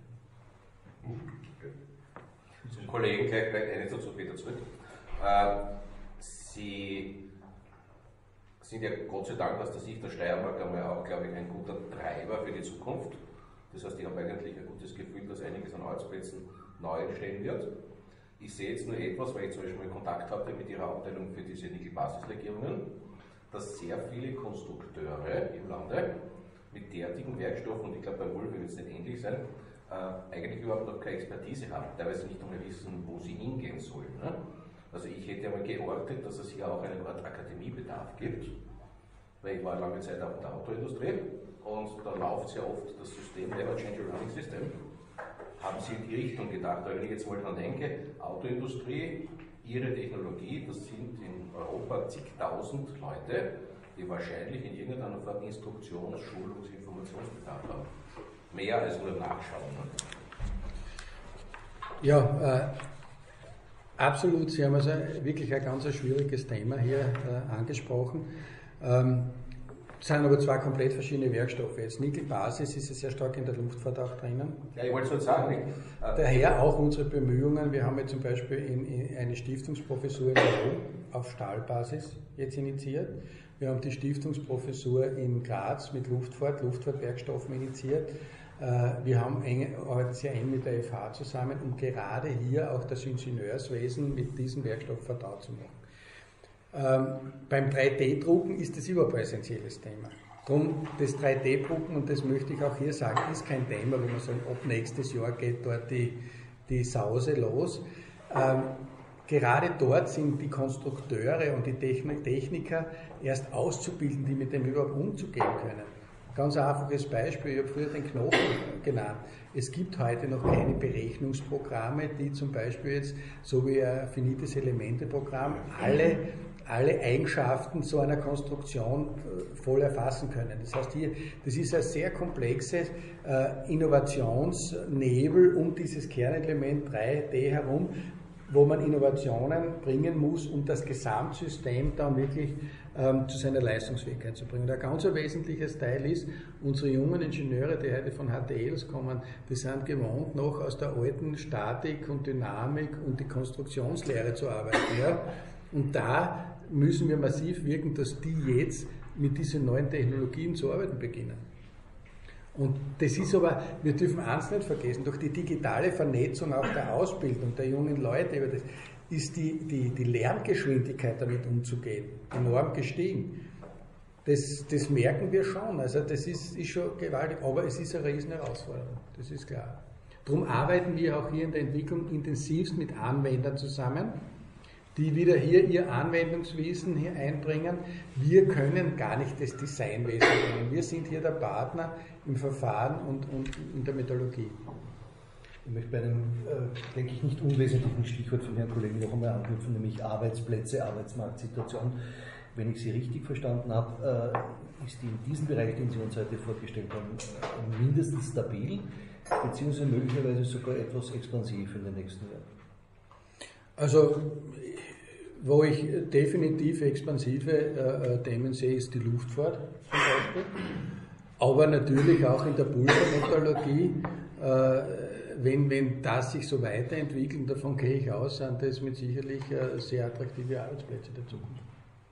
Zum Kollegen gleich, gleich eine dazu wieder zurück. Äh, Sie sind ja Gott sei Dank aus der Sicht der Steiermark einmal auch, glaube ich, ein guter Treiber für die Zukunft. Das heißt, ich habe eigentlich ein gutes Gefühl, dass einiges an Arbeitsplätzen neu entstehen wird. Ich sehe jetzt nur etwas, weil ich zum Beispiel Kontakt hatte mit Ihrer Abteilung für diese Nickel-Basis-Legierungen, dass sehr viele Konstrukteure im Lande mit derartigen Werkstoffen, und ich glaube bei Wolf wird es nicht ähnlich sein, äh, eigentlich überhaupt noch keine Expertise haben, teilweise nicht einmal wissen, wo sie hingehen sollen. Ne? Also ich hätte einmal geortet, dass es hier auch einen Art Akademiebedarf gibt, weil ich war lange Zeit auch in der Autoindustrie und da läuft sehr oft das System Never Change a Running System. Haben Sie in die Richtung gedacht, weil wenn ich jetzt mal daran denke, Autoindustrie, Ihre Technologie, das sind in Europa zigtausend Leute, die wahrscheinlich in irgendeiner Form Instruktions-, Schulungs-, Informationsbedarf haben. Mehr als nur nachschauen. Ja, äh, absolut. Sie haben also wirklich ein ganz schwieriges Thema hier äh, angesprochen. Ähm, Es sind aber zwei komplett verschiedene Werkstoffe. Jetzt Nickelbasis ist ja sehr stark in der Luftfahrt auch drinnen. Ja, ich wollte es halt sagen. Daher auch unsere Bemühungen. Wir haben jetzt zum Beispiel in, in eine Stiftungsprofessur in Rom auf Stahlbasis jetzt initiiert. Wir haben die Stiftungsprofessur in Graz mit Luftfahrt, Luftfahrtwerkstoffen initiiert. Wir haben eng, arbeiten sehr eng mit der F H zusammen, um gerade hier auch das Ingenieurswesen mit diesem Werkstoff vertraut zu machen. Ähm, beim drei D-Drucken ist das überhaupt ein essentielles Thema. Darum, das drei D-Drucken, und das möchte ich auch hier sagen, ist kein Thema, wo man sagen, ab nächstes Jahr geht dort die, die Sause los. Ähm, gerade dort sind die Konstrukteure und die Techniker erst auszubilden, die mit dem überhaupt umzugehen können. Ganz einfaches Beispiel, ich habe früher den Knochen genannt. Es gibt heute noch keine Berechnungsprogramme, die zum Beispiel jetzt, so wie ein finites Elemente-Programm, alle, alle Eigenschaften so einer Konstruktion voll erfassen können. Das heißt, hier, das ist ein sehr komplexes äh, Innovationsnebel um dieses Kernelement drei D herum, wo man Innovationen bringen muss, um das Gesamtsystem dann wirklich ähm, zu seiner Leistungsfähigkeit zu bringen. Und ein ganz wesentliches Teil ist, unsere jungen Ingenieure, die heute von H T Ls kommen, die sind gewohnt, noch aus der alten Statik und Dynamik und die Konstruktionslehre zu arbeiten. Ja? Und da müssen wir massiv wirken, dass die jetzt mit diesen neuen Technologien zu arbeiten beginnen. Und das ist aber, wir dürfen eins nicht vergessen, durch die digitale Vernetzung auch der Ausbildung der jungen Leute, das ist die, die, die Lerngeschwindigkeit damit umzugehen enorm gestiegen. Das, das merken wir schon, also das ist, ist schon gewaltig, aber es ist eine riesen Herausforderung, das ist klar. Darum arbeiten wir auch hier in der Entwicklung intensivst mit Anwendern zusammen, die wieder hier ihr Anwendungswissen hier einbringen. Wir können gar nicht das Designwesen bringen. Wir sind hier der Partner im Verfahren und, und in der Methodologie. Ich möchte bei einem, äh, denke ich, nicht unwesentlichen Stichwort von Herrn Kollegen noch einmal anknüpfen, nämlich Arbeitsplätze, Arbeitsmarktsituation. Wenn ich Sie richtig verstanden habe, äh, ist die in diesem Bereich, den Sie uns heute vorgestellt haben, äh, mindestens stabil, beziehungsweise möglicherweise sogar etwas expansiv in den nächsten Jahren. Also, wo ich definitiv expansive äh, Themen sehe, ist die Luftfahrt zum Beispiel. Aber natürlich auch in der Pulvermetallurgie, äh, wenn, wenn das sich so weiterentwickelt, davon gehe ich aus, sind das mit sicherlich äh, sehr attraktive Arbeitsplätze der Zukunft.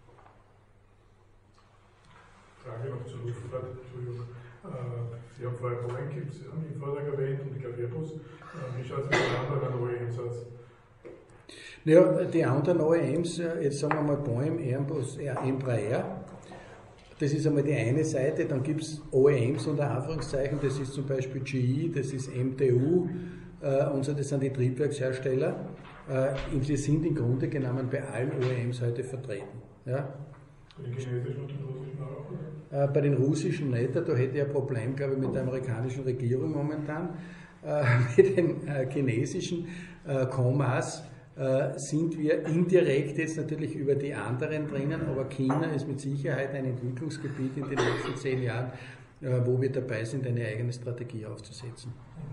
Frage noch zur Luftfahrt, Entschuldigung. Äh, Sie haben vorher Boeing im Vortrag erwähnt und ich glaube Airbus. Äh, wie schaut es mit den anderen O E Ms aus? Ja, die anderen O E Ms, jetzt sagen wir mal Boeing, Airbus, Embraer, das ist einmal die eine Seite, dann gibt es O E Ms unter Anführungszeichen, das ist zum Beispiel G E, das ist M T U, äh, und so, das sind die Triebwerkshersteller, äh, und die sind im Grunde genommen bei allen O E Ms heute vertreten. Ja? Bei den chinesischen und den russischen auch? Oder? Äh, bei den russischen nicht, da hätte ich ein Problem, glaube ich, mit der amerikanischen Regierung momentan. Äh, mit den äh, chinesischen äh, Komas sind wir indirekt jetzt natürlich über die anderen drinnen, aber China ist mit Sicherheit ein Entwicklungsgebiet in den nächsten zehn Jahren, wo wir dabei sind, eine eigene Strategie aufzusetzen.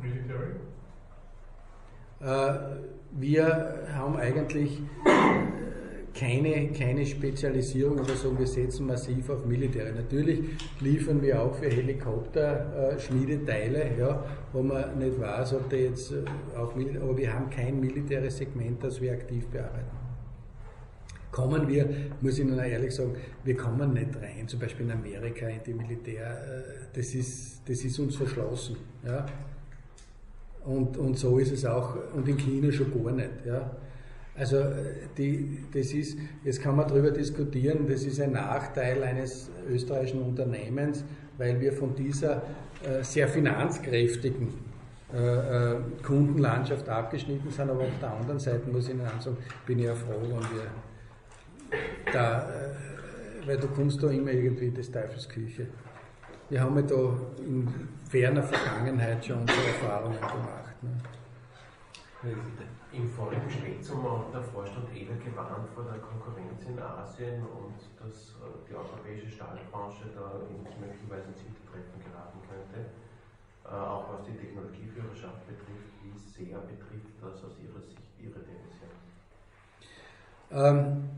Wir haben eigentlich keine, keine Spezialisierung oder so, wir setzen massiv auf Militäre. Natürlich liefern wir auch für Helikopter äh, Schmiedeteile, ja, wo man nicht weiß, ob der jetzt äh, auch Militär, aber wir haben kein militäres Segment, das wir aktiv bearbeiten. Kommen wir, muss ich Ihnen ehrlich sagen, wir kommen nicht rein, zum Beispiel in Amerika, in die Militär, äh, das ist, das ist uns verschlossen. Ja. Und, und so ist es auch, und in China schon gar nicht. Ja. Also die, das ist, jetzt kann man darüber diskutieren, das ist ein Nachteil eines österreichischen Unternehmens, weil wir von dieser äh, sehr finanzkräftigen äh, äh, Kundenlandschaft abgeschnitten sind, aber auf der anderen Seite muss ich Ihnen sagen, bin ich ja froh, wenn wir da, äh, weil du kommst da immer irgendwie in des Teufels Küche. Wir haben ja da in ferner Vergangenheit schon unsere Erfahrungen gemacht. Ne? Im vorigen Spätsommer hat der Vorstand E L A gewarnt vor der Konkurrenz in Asien und dass die europäische Stahlbranche da in möglicherweise ins Hintertreffen geraten könnte. Auch was die Technologieführerschaft betrifft, wie sehr betrifft das aus Ihrer Sicht Ihre Division? Ähm,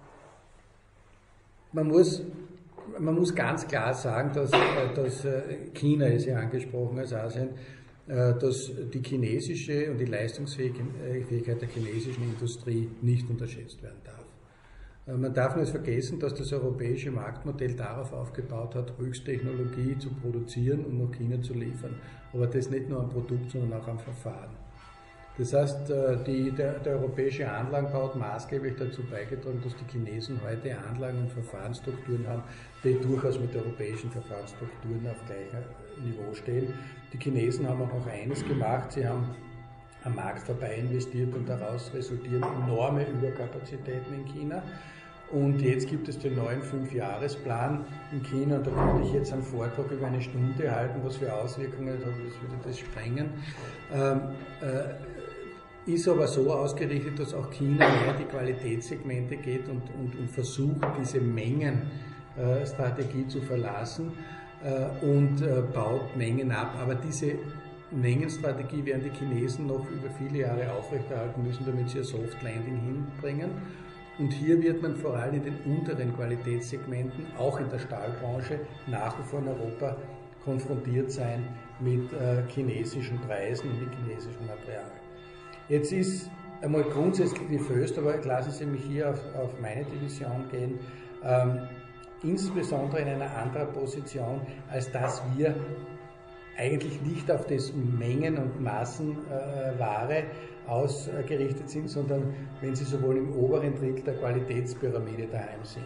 man, muss, man muss ganz klar sagen, dass, dass China ist ja angesprochen als Asien, dass die chinesische und die Leistungsfähigkeit der chinesischen Industrie nicht unterschätzt werden darf. Man darf nicht vergessen, dass das europäische Marktmodell darauf aufgebaut hat, Höchsttechnologie zu produzieren und nach China zu liefern. Aber das nicht nur am Produkt, sondern auch am Verfahren. Das heißt, die, der, der europäische Anlagenbau hat maßgeblich dazu beigetragen, dass die Chinesen heute Anlagen- und Verfahrensstrukturen haben, die durchaus mit europäischen Verfahrensstrukturen auf gleichem Niveau stehen. Die Chinesen haben auch noch eines gemacht, sie haben am Markt vorbei investiert und daraus resultieren enorme Überkapazitäten in China. Und jetzt gibt es den neuen Fünfjahresplan in China, und da könnte ich jetzt einen Vortrag über eine Stunde halten, was für Auswirkungen das hat, das würde das sprengen. Ähm, äh, ist aber so ausgerichtet, dass auch China mehr die Qualitätssegmente geht und, und, und versucht, diese Mengenstrategie äh, zu verlassen äh, und äh, baut Mengen ab. Aber diese Mengenstrategie werden die Chinesen noch über viele Jahre aufrechterhalten müssen, damit sie ein Soft Landing hinbringen. Und hier wird man vor allem in den unteren Qualitätssegmenten, auch in der Stahlbranche, nach wie vor in Europa konfrontiert sein mit äh, chinesischen Preisen und mit chinesischem Material. Jetzt ist einmal grundsätzlich die Föst, aber lassen Sie mich hier auf, auf meine Division gehen, ähm, insbesondere in einer anderen Position, als dass wir eigentlich nicht auf das Mengen- und Massenware äh, ausgerichtet sind, sondern wenn Sie so wollen im oberen Drittel der Qualitätspyramide daheim sind.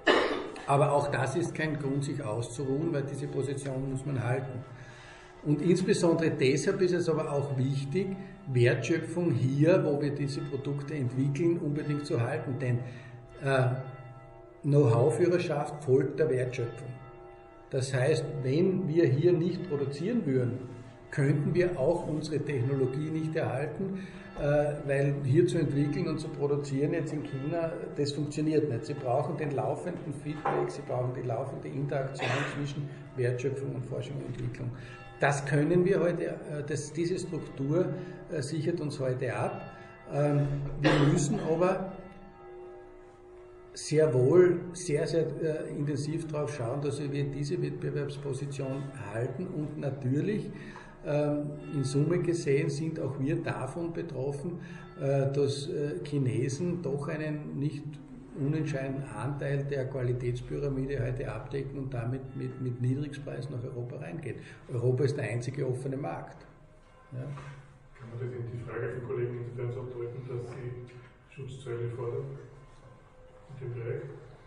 Aber auch das ist kein Grund, sich auszuruhen, weil diese Position muss man halten. Und insbesondere deshalb ist es aber auch wichtig, Wertschöpfung hier, wo wir diese Produkte entwickeln, unbedingt zu halten. Denn äh, Know-how-Führerschaft folgt der Wertschöpfung. Das heißt, wenn wir hier nicht produzieren würden, könnten wir auch unsere Technologie nicht erhalten, äh, weil hier zu entwickeln und zu produzieren jetzt in China, das funktioniert nicht. Sie brauchen den laufenden Feedback, sie brauchen die laufende Interaktion zwischen Wertschöpfung und Forschung und Entwicklung. Das können wir heute, das, diese Struktur äh, sichert uns heute ab. Ähm, wir müssen aber sehr wohl, sehr, sehr äh, intensiv darauf schauen, dass wir diese Wettbewerbsposition halten und natürlich ähm, in Summe gesehen sind auch wir davon betroffen, äh, dass äh, Chinesen doch einen nicht unentscheidenden Anteil der Qualitätspyramide heute abdecken und damit mit, mit Niedrigpreis nach Europa reingehen. Europa ist der einzige offene Markt. Ja. Kann man das in die Frage von Kollegen insofern so deuten, dass sie Schutzzölle fordern in dem Bereich?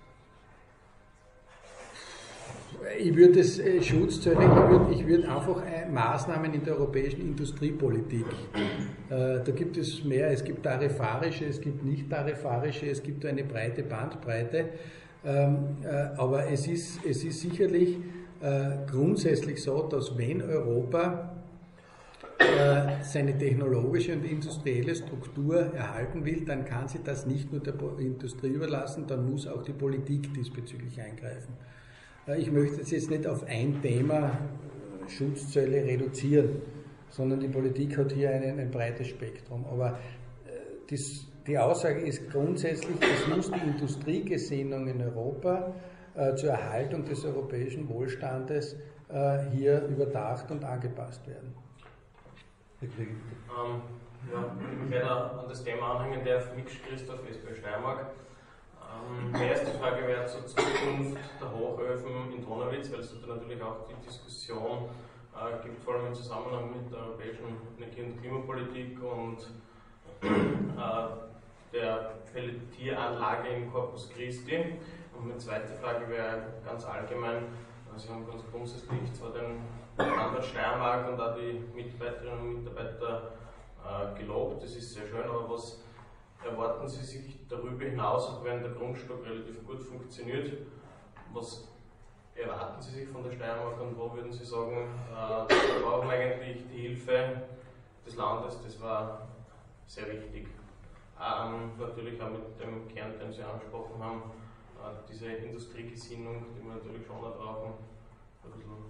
Ich würde das äh, Schutzzölle, ich würde ich würd einfach äh, Maßnahmen in der europäischen Industriepolitik, äh, da gibt es mehr, es gibt tarifarische, es gibt nicht tarifarische, es gibt eine breite Bandbreite, ähm, äh, aber es ist, es ist sicherlich äh, grundsätzlich so, dass wenn Europa äh, seine technologische und industrielle Struktur erhalten will, dann kann sie das nicht nur der Industrie überlassen, dann muss auch die Politik diesbezüglich eingreifen. Ich möchte es jetzt nicht auf ein Thema Schutzzölle reduzieren, sondern die Politik hat hier ein, ein breites Spektrum. Aber das, die Aussage ist grundsätzlich, es muss die Industriegesinnung in Europa äh, zur Erhaltung des europäischen Wohlstandes äh, hier überdacht und angepasst werden. Ähm, ja, ich werde an das Thema anhängen, der Mix Christoph S P Steiermark. Die erste Frage wäre zur Zukunft der Hochöfen in Donawitz, weil es da natürlich auch die Diskussion äh, gibt, vor allem im Zusammenhang mit der europäischen Energie- und Klimapolitik und äh, der Pelletieranlage in Corpus Christi. Und meine zweite Frage wäre ganz allgemein, Sie haben ganz grundsätzlich zwar den Standort Steiermark und auch die Mitarbeiterinnen und Mitarbeiter äh, gelobt, das ist sehr schön, aber was erwarten Sie sich darüber hinaus, auch wenn der Grundstock relativ gut funktioniert? Was erwarten Sie sich von der Steiermark und wo würden Sie sagen, äh, wir brauchen eigentlich die Hilfe des Landes? Das war sehr wichtig. Ähm, natürlich auch mit dem Kern, den Sie angesprochen haben, äh, diese Industriegesinnung, die wir natürlich schon noch brauchen, ein bisschen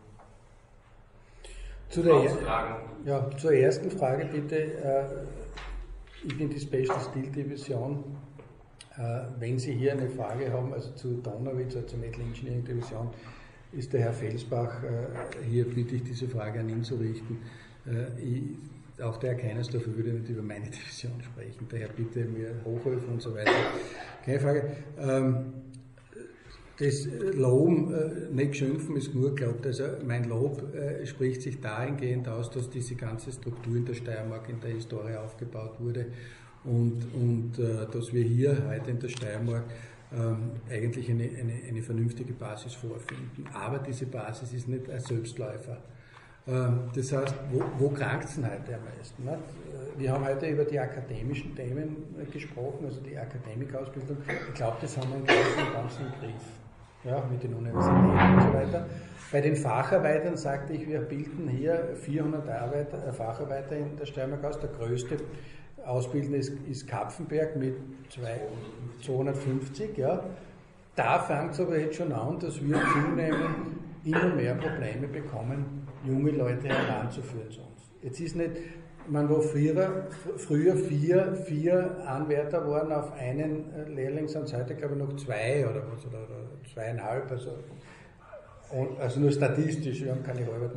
zu der, ja, zur ersten Frage bitte. Äh, ich bin die Special Steel Division. Äh, wenn Sie hier eine Frage haben, also zu Donawitz oder zur Metal Engineering Division, ist der Herr Felsbach, äh, hier bitte ich diese Frage an ihn zu richten. Äh, ich, auch der Herr Keinersdorfer würde nicht über meine Division sprechen, daher bitte mir Hochhöfe und so weiter. Keine Frage. Ähm, Das Loben, äh, nicht schimpfen, ist nur geglaubt. Also mein Lob äh, spricht sich dahingehend aus, dass diese ganze Struktur in der Steiermark in der Historie aufgebaut wurde und, und äh, dass wir hier heute in der Steiermark ähm, eigentlich eine, eine, eine vernünftige Basis vorfinden. Aber diese Basis ist nicht ein Selbstläufer. Ähm, das heißt, wo, wo krankt es denn heute am meisten? Nicht? Wir haben heute über die akademischen Themen gesprochen, also die Akademikausbildung. Ich glaube, das haben wir im Großen und Ganzen im Griff. Ja, mit den Universitäten und so weiter. Bei den Facharbeitern sagte ich, wir bilden hier vierhundert Arbeiter, äh, Facharbeiter in der Steiermark aus. Der größte Ausbildende ist, ist Kapfenberg mit zweihundertfünfzig. Ja. Da fängt es aber jetzt schon an, dass wir zunehmend immer mehr Probleme bekommen, junge Leute heranzuführen zu uns. Jetzt ist nicht, man wo früher, früher vier, vier Anwärter waren auf einen Lehrling, sind es heute glaube ich noch zwei oder was, oder, oder zweieinhalb, also, und, also nur statistisch, wir haben keine halben.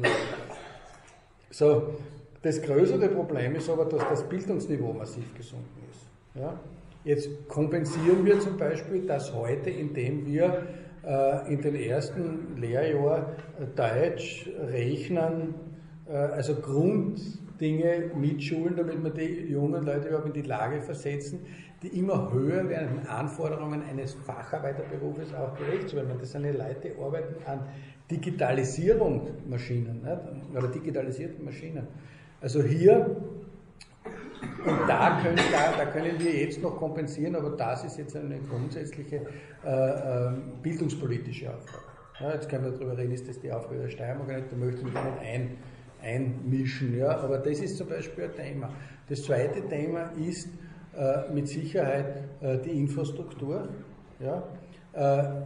So, das größere Problem ist aber, dass das Bildungsniveau massiv gesunken ist. Ja? Jetzt kompensieren wir zum Beispiel das heute, indem wir äh, in den ersten Lehrjahren Deutsch, Rechnen, äh, also Grunddinge mitschulen, damit wir die jungen Leute überhaupt in die Lage versetzen, die immer höher werden, den Anforderungen eines Facharbeiterberufes auch gerecht zu werden. Das sind ja Leute, die arbeiten an Digitalisierungsmaschinen, nicht? Oder digitalisierten Maschinen. Also hier, und da können, da, da können wir jetzt noch kompensieren, aber das ist jetzt eine grundsätzliche äh, äh, bildungspolitische Aufgabe. Ja, jetzt können wir darüber reden, ist das die Aufgabe der Steiermark nicht, da möchte ich mich nicht ein, einmischen, ja, aber das ist zum Beispiel ein Thema. Das zweite Thema ist äh, mit Sicherheit äh, die Infrastruktur. Ja, äh,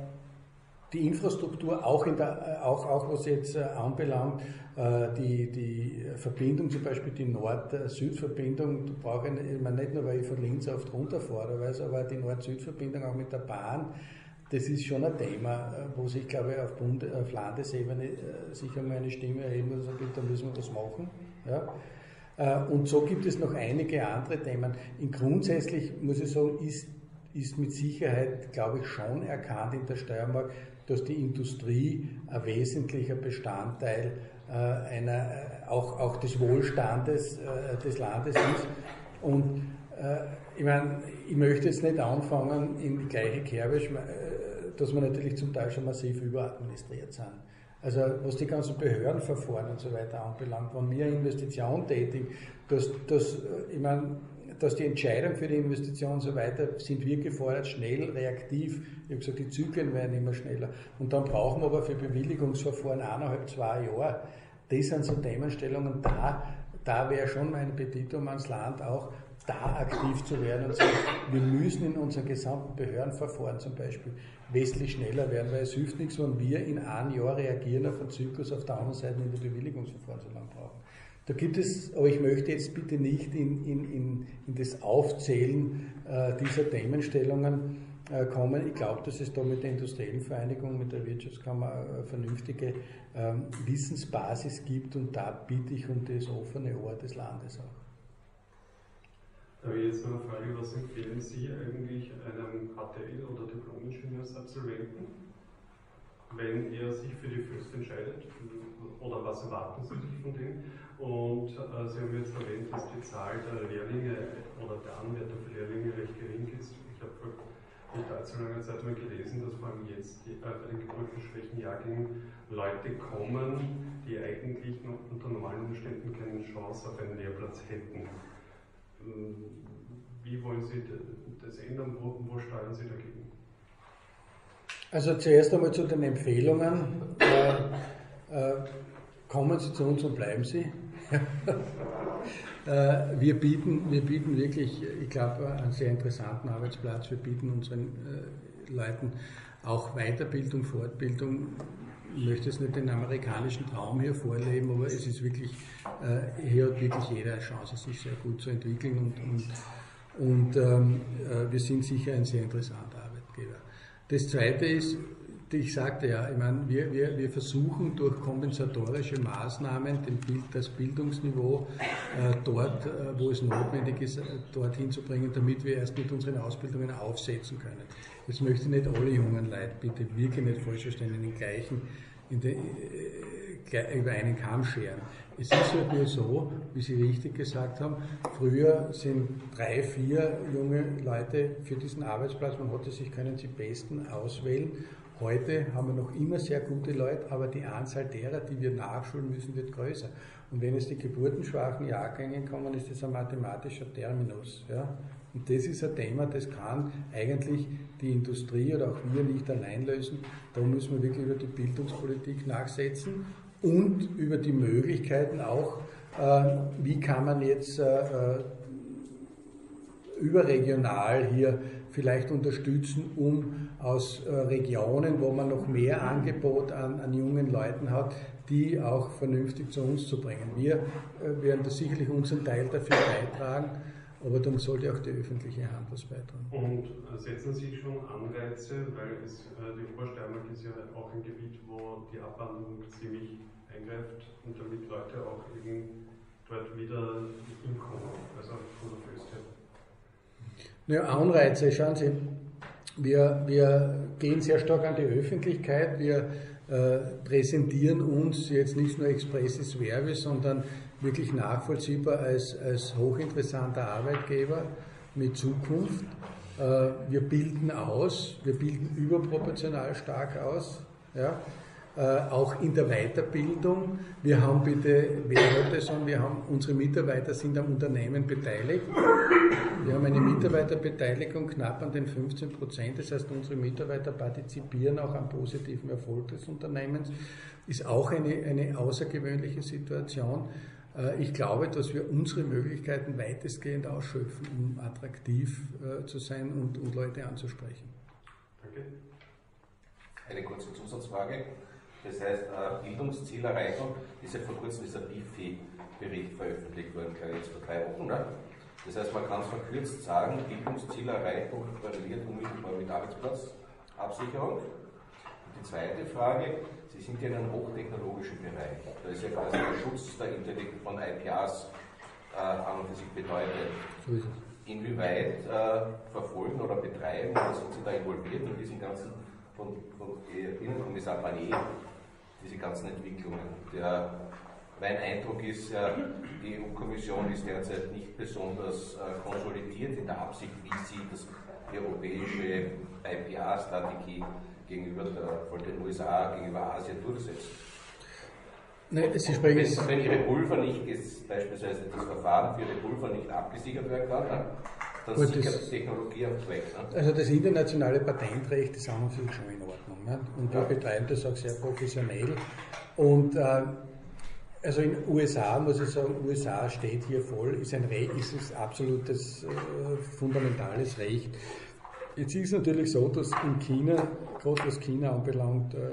die Infrastruktur, auch, in der, auch, auch was jetzt äh, anbelangt, äh, die, die Verbindung, zum Beispiel die Nord-Süd-Verbindung, da brauche ich, ich meine, nicht nur, weil ich von Linz oft runterfahre, weiß, aber die Nord-Süd-Verbindung auch mit der Bahn, das ist schon ein Thema, wo sich, glaube ich, auf, Bund, auf Landesebene äh, sicher mal eine Stimme erheben muss, und sagt, da müssen wir was machen. Ja? Äh, und so gibt es noch einige andere Themen. In grundsätzlich, muss ich sagen, ist, ist mit Sicherheit, glaube ich, schon erkannt in der Steiermark, dass die Industrie ein wesentlicher Bestandteil äh, einer, äh, auch, auch des Wohlstandes äh, des Landes ist. Und äh, ich meine, ich möchte jetzt nicht anfangen in die gleiche Kerbe, äh, dass wir natürlich zum Teil schon massiv überadministriert sind. Also was die ganzen Behördenverfahren und so weiter anbelangt, wenn wir Investitionen tätigen, dass, dass, ich meine, dass die Entscheidung für die Investition und so weiter, sind wir gefordert, schnell, reaktiv. Ich habe gesagt, die Zyklen werden immer schneller. Und dann brauchen wir aber für Bewilligungsverfahren eineinhalb, zwei Jahre. Das sind so Themenstellungen, da, da wäre schon mein Petitum ans Land auch, da aktiv zu werden und sagen, wir müssen in unseren gesamten Behördenverfahren zum Beispiel wesentlich schneller werden, weil es hilft nichts, wenn wir in einem Jahr reagieren auf einen Zyklus, auf der anderen Seite in der Bewilligungsverfahren so lange brauchen. Da gibt es, aber ich möchte jetzt bitte nicht in, in, in, in das Aufzählen äh, dieser Themenstellungen äh, kommen. Ich glaube, dass es da mit der industriellen Vereinigung, mit der Wirtschaftskammer eine vernünftige ähm, Wissensbasis gibt, und da bitte ich um das offene Ohr des Landes auch. Da habe ich jetzt noch eine Frage, was empfehlen Sie eigentlich einem H T L- oder Diplom-Ingenieursabsolventen, wenn er sich für die F Ö S T entscheidet, oder was erwarten Sie sich von dem? Und äh, Sie haben jetzt erwähnt, dass die Zahl der Lehrlinge oder der Anwärter für Lehrlinge recht gering ist. Ich habe vor nicht allzu langer Zeit mal gelesen, dass vor allem jetzt die, äh, bei den geburtenschwächen Jahrgängen Leute kommen, die eigentlich noch unter normalen Umständen keine Chance auf einen Lehrplatz hätten. Wie wollen Sie das ändern? Wo, wo steuern Sie dagegen? Also zuerst einmal zu den Empfehlungen. Äh, äh, kommen Sie zu uns und bleiben Sie. äh, wir, bieten, wir bieten wirklich, ich glaube, einen sehr interessanten Arbeitsplatz. Wir bieten unseren äh, Leuten auch Weiterbildung, Fortbildung. Ich möchte jetzt nicht den amerikanischen Traum hier vorleben, aber es ist wirklich, äh, hier hat wirklich jeder eine Chance, sich sehr gut zu entwickeln und, und, und ähm, äh, wir sind sicher ein sehr interessanter Arbeitgeber. Das Zweite ist, ich sagte ja, ich meine, wir, wir, wir versuchen durch kompensatorische Maßnahmen den Bild, das Bildungsniveau äh, dort, äh, wo es notwendig ist, äh, dorthin zu bringen, damit wir erst mit unseren Ausbildungen aufsetzen können. Jetzt möchte ich nicht alle jungen Leute bitte wirklich nicht falsch verstehen, in den gleichen, in den, äh, über einen Kamm scheren. Es ist halt nur so, wie Sie richtig gesagt haben, früher sind drei, vier junge Leute für diesen Arbeitsplatz, man hatte sich, können sie besten auswählen. Heute haben wir noch immer sehr gute Leute, aber die Anzahl derer, die wir nachschulen müssen, wird größer. Und wenn jetzt die geburtenschwachen Jahrgänge kommen, ist das ein mathematischer Terminus. Ja? Und das ist ein Thema, das kann eigentlich die Industrie oder auch wir nicht allein lösen. Da müssen wir wirklich über die Bildungspolitik nachsetzen und über die Möglichkeiten auch, äh, wie kann man jetzt äh, überregional hier vielleicht unterstützen, um aus äh, Regionen, wo man noch mehr Angebot an, an jungen Leuten hat, die auch vernünftig zu uns zu bringen. Wir äh, werden da sicherlich unseren Teil dafür beitragen, aber dann sollte auch die öffentliche Hand was beitragen. Und äh, setzen Sie schon Anreize, weil es, äh, die Obersteiermark ist ja auch ein Gebiet, wo die Abwanderung ziemlich eingreift und damit Leute auch eben dort wieder hinkommen, also von der Österreich. Ja, Anreize, schauen Sie, wir, wir gehen sehr stark an die Öffentlichkeit, wir äh, präsentieren uns jetzt nicht nur expressis verbis, sondern wirklich nachvollziehbar als, als hochinteressanter Arbeitgeber mit Zukunft. Äh, wir bilden aus, wir bilden überproportional stark aus, ja. Äh, auch in der Weiterbildung. Wir haben bitte, wer hat das an, wir haben, unsere Mitarbeiter sind am Unternehmen beteiligt. Wir haben eine Mitarbeiterbeteiligung knapp an den fünfzehn Prozent, das heißt, unsere Mitarbeiter partizipieren auch am positiven Erfolg des Unternehmens. Ist auch eine, eine außergewöhnliche Situation. Äh, ich glaube, dass wir unsere Möglichkeiten weitestgehend ausschöpfen, um attraktiv äh, zu sein und, und Leute anzusprechen. Danke. Eine kurze Zusatzfrage. Das heißt, Bildungszielerreichung ist ja vor kurzem dieser B I F I-Bericht veröffentlicht worden, glaube ich, jetzt vor drei Wochen. Ne? Das heißt, man kann es verkürzt sagen, Bildungszielerreichung korreliert unmittelbar mit Arbeitsplatzabsicherung. Und die zweite Frage, Sie sind ja in einem hochtechnologischen Bereich. Da ist ja quasi der Schutz der Intelligenz von I P As äh, an und für sich bedeutet. So ist es. Inwieweit äh, verfolgen oder betreiben oder sind Sie da involviert in diesen ganzen von, von Innenkommissar Barnier, diese ganzen Entwicklungen? Der, mein Eindruck ist ja, die E U-Kommission ist derzeit nicht besonders äh, konsolidiert in der Absicht, wie sie das, die europäische I P A-Strategie gegenüber der, von den U S A, gegenüber Asien durchsetzt. Nee, Sie sprechen wenn, wenn Ihre Pulver nicht, ist beispielsweise das Verfahren für Ihre Pulver nicht abgesichert werden kann, ne? dann Gut, sichert das, die Technologie auch weg. Ne? Also das internationale Patentrecht ist an und für sich schon in Ordnung. Ne? Und wir betreiben das auch sehr professionell. Und äh, also in den U S A muss ich sagen, U S A steht hier voll, ist ein Recht, ist es absolutes äh, fundamentales Recht. Jetzt ist es natürlich so, dass in China, gerade was China anbelangt, äh,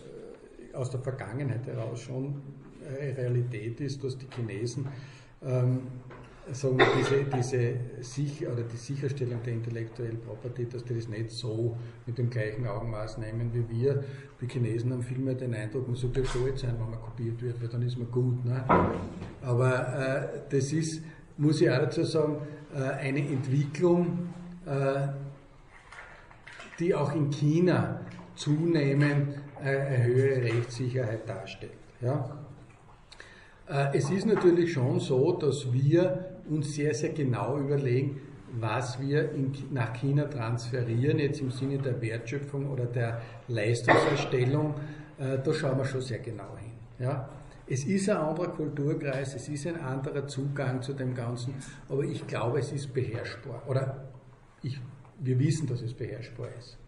aus der Vergangenheit heraus schon eine Realität ist, dass die Chinesen ähm, sagen wir, diese, diese Sicher- oder die Sicherstellung der Intellektuellen Property, dass die das nicht so mit dem gleichen Augenmaß nehmen wie wir. Die Chinesen haben vielmehr den Eindruck, man sollte stolz sein, wenn man kopiert wird, weil dann ist man gut. Ne? Aber äh, das ist, muss ich auch dazu sagen, äh, eine Entwicklung, äh, die auch in China zunehmend äh, eine höhere Rechtssicherheit darstellt. Ja? Äh, es ist natürlich schon so, dass wir uns sehr, sehr genau überlegen, was wir in, nach China transferieren, jetzt im Sinne der Wertschöpfung oder der Leistungserstellung, äh, da schauen wir schon sehr genau hin. Ja? Es ist ein anderer Kulturkreis, es ist ein anderer Zugang zu dem Ganzen, aber ich glaube, es ist beherrschbar. Oder ich, wir wissen, dass es beherrschbar ist.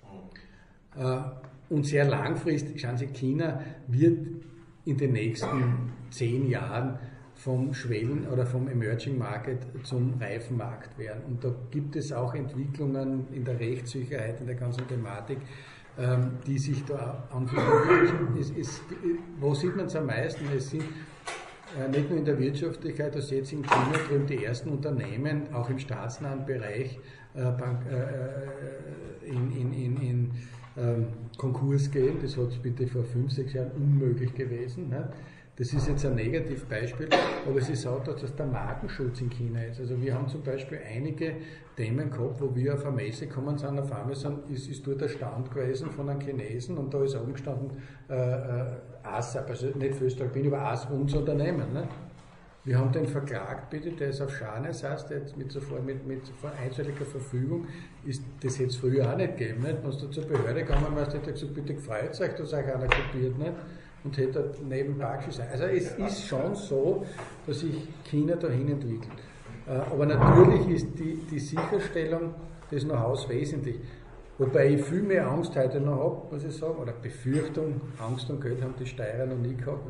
Äh, und sehr langfristig, schauen Sie, China wird in den nächsten zehn Jahren vom Schwellen- oder vom Emerging Market zum reifen Markt werden. Und da gibt es auch Entwicklungen in der Rechtssicherheit, in der ganzen Thematik, ähm, die sich da anfühlen. Es, es, wo sieht man es am meisten? Es sind äh, nicht nur in der Wirtschaftlichkeit, dass jetzt in China drüben die ersten Unternehmen, auch im staatsnahen Bereich, äh, Bank, äh, in, in, in, in ähm, Konkurs gehen. Das hat es bitte vor fünf, sechs Jahren unmöglich gewesen. Ne? Das ist jetzt ein Negativbeispiel, aber es ist auch, dass der Markenschutz in China ist. Also wir haben zum Beispiel einige Themen gehabt, wo wir auf eine Messe gekommen sind, auf einmal sind, ist, ist dort der Stand gewesen von einem Chinesen und da ist oben gestanden äh, äh, ASAP, also nicht Föstalpin, aber ASAP, unser Unternehmen. Ne? Wir haben den verklagt, bitte, der ist auf Schanes, der jetzt mit, sofort, mit, mit einstweiliger Verfügung, ist, das hätte es früher auch nicht gegeben. Nicht? Wenn du zur Behörde gekommen bist, hätte er gesagt, bitte gefreut euch, dass euch einer kopiert. Nicht? Und hätte neben Bakshi sein. Also es ist schon so, dass sich China dahin entwickelt. Aber natürlich ist die, die Sicherstellung des Know-hows wesentlich. Wobei ich viel mehr Angst heute noch habe, muss ich sagen, oder Befürchtung, Angst und Geld haben die Steirer noch nie gehabt.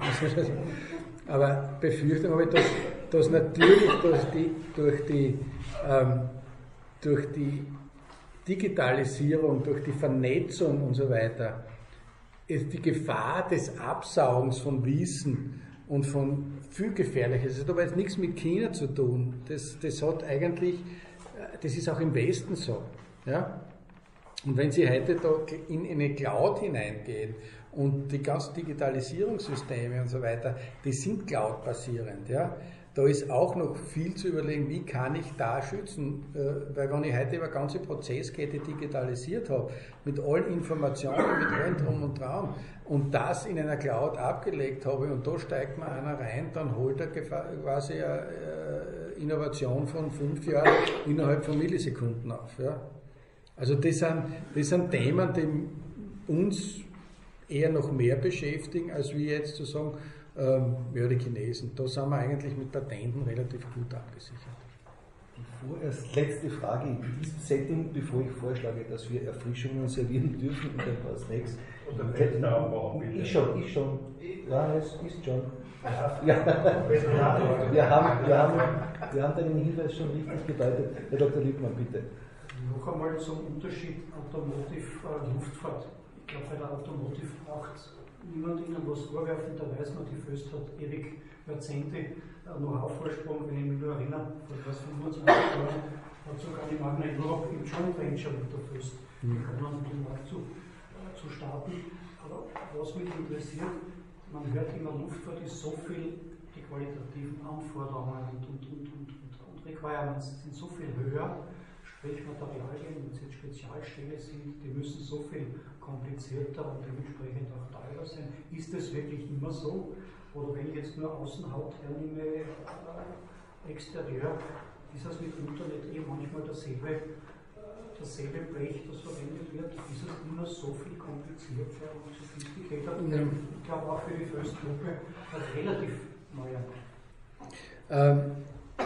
Aber Befürchtung habe ich, dass, dass natürlich durch die, durch die, ähm, durch die Digitalisierung, durch die Vernetzung und so weiter, ist die Gefahr des Absaugens von Wissen und von viel Gefährliches. Das hat aber jetzt nichts mit China zu tun. Das, das hat eigentlich, das ist auch im Westen so. Ja? Und wenn Sie heute da in eine Cloud hineingehen und die ganzen Digitalisierungssysteme und so weiter, die sind Cloud-basierend. Ja? Da ist auch noch viel zu überlegen, wie kann ich da schützen, weil wenn ich heute über eine ganze Prozesskette digitalisiert habe, mit allen Informationen, mit allem Drum und Dran und das in einer Cloud abgelegt habe und da steigt mal einer rein, dann holt er quasi eine Innovation von fünf Jahren innerhalb von Millisekunden auf. Ja? Also das sind, das sind Themen, die uns eher noch mehr beschäftigen, als wir jetzt zu sagen, Ähm, ja, die Chinesen. Da sind wir eigentlich mit Patenten relativ gut abgesichert. Vorerst letzte Frage in diesem Setting, bevor ich vorschlage, dass wir Erfrischungen servieren dürfen und ein paar Snacks. Und dann hätten wir auch bitte. Ich schon, ich schon. Ja, es ist schon. Ja. Wir haben, wir, haben, wir haben deinen Hinweis schon richtig gedeutet. Herr Doktor Liebmann, bitte. Noch einmal zum Unterschied Automotive-Luftfahrt. Ich glaube, bei der Automotive braucht es niemand Ihnen was vorwerfen, da weiß man, die Föst hat ewig Jahrzehnte Know-how-Vorsprung. Wenn ich mich nur erinnere, vor etwas fünfundzwanzig Jahren hat sogar die Magna Europe im Joint Venture mit der Föst begonnen, den Markt zu, äh, zu starten. Aber was mich interessiert, man hört immer, Luftfahrt ist so viel, die qualitativen Anforderungen und, und, und, und, und, und Requirements sind so viel höher, sprich Materialien, wenn es jetzt Spezialstähle sind, die müssen so viel komplizierter und dementsprechend auch teurer sein. Ist das wirklich immer so? Oder wenn ich jetzt nur Außenhaut hernehme, äh, Exterieur, ist das mitunter nicht eh manchmal dasselbe, äh, dasselbe Blech, das verwendet wird? Ist es immer so viel komplizierter und sophisticated? Ja. Ich glaube auch für die Föst-Gruppe relativ neuer. Ähm,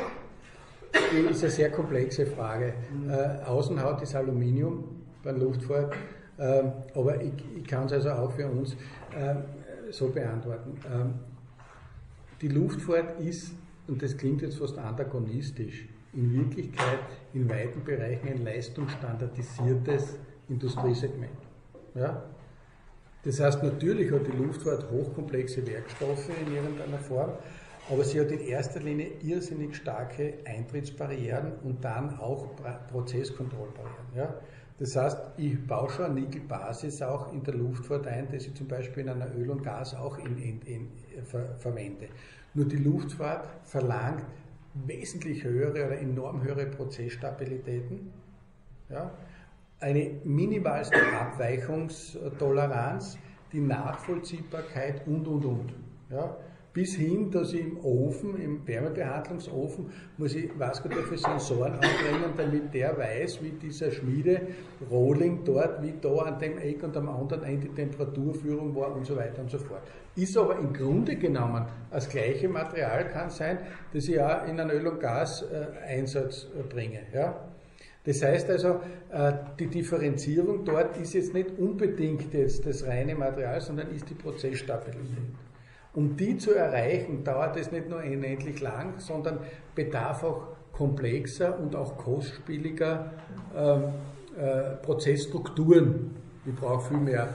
das ist eine sehr komplexe Frage. Mhm. Äh, Außenhaut ist Aluminium bei der Luftfahrt. Ähm, aber ich, ich kann es also auch für uns ähm, so beantworten. Ähm, die Luftfahrt ist, und das klingt jetzt fast antagonistisch, in Wirklichkeit in weiten Bereichen ein leistungsstandardisiertes Industriesegment. Ja? Das heißt, natürlich hat die Luftfahrt hochkomplexe Werkstoffe in irgendeiner Form, aber sie hat in erster Linie irrsinnig starke Eintrittsbarrieren und dann auch Prozesskontrollbarrieren. Ja? Das heißt, ich baue schon eine Nickelbasis auch in der Luftfahrt ein, die ich zum Beispiel in einer Öl und Gas auch in, in, in, ver, verwende. Nur die Luftfahrt verlangt wesentlich höhere oder enorm höhere Prozessstabilitäten, ja? Eine minimalste Abweichungstoleranz, die Nachvollziehbarkeit und, und, und. Ja? Bis hin, dass ich im Ofen, im Wärmebehandlungsofen, muss ich was gut für Sensoren anbringen, damit der weiß, wie dieser Schmiede-Rolling dort, wie da an dem Eck und am anderen Ende die Temperaturführung war und so weiter und so fort. Ist aber im Grunde genommen das gleiche Material kann sein, das ich auch in einen Öl- und Gas-Einsatz bringe. Ja? Das heißt also, die Differenzierung dort ist jetzt nicht unbedingt jetzt das reine Material, sondern ist die Prozessstabilität. Um die zu erreichen, dauert es nicht nur unendlich lang, sondern bedarf auch komplexer und auch kostspieliger äh, äh, Prozessstrukturen. Ich brauche viel mehr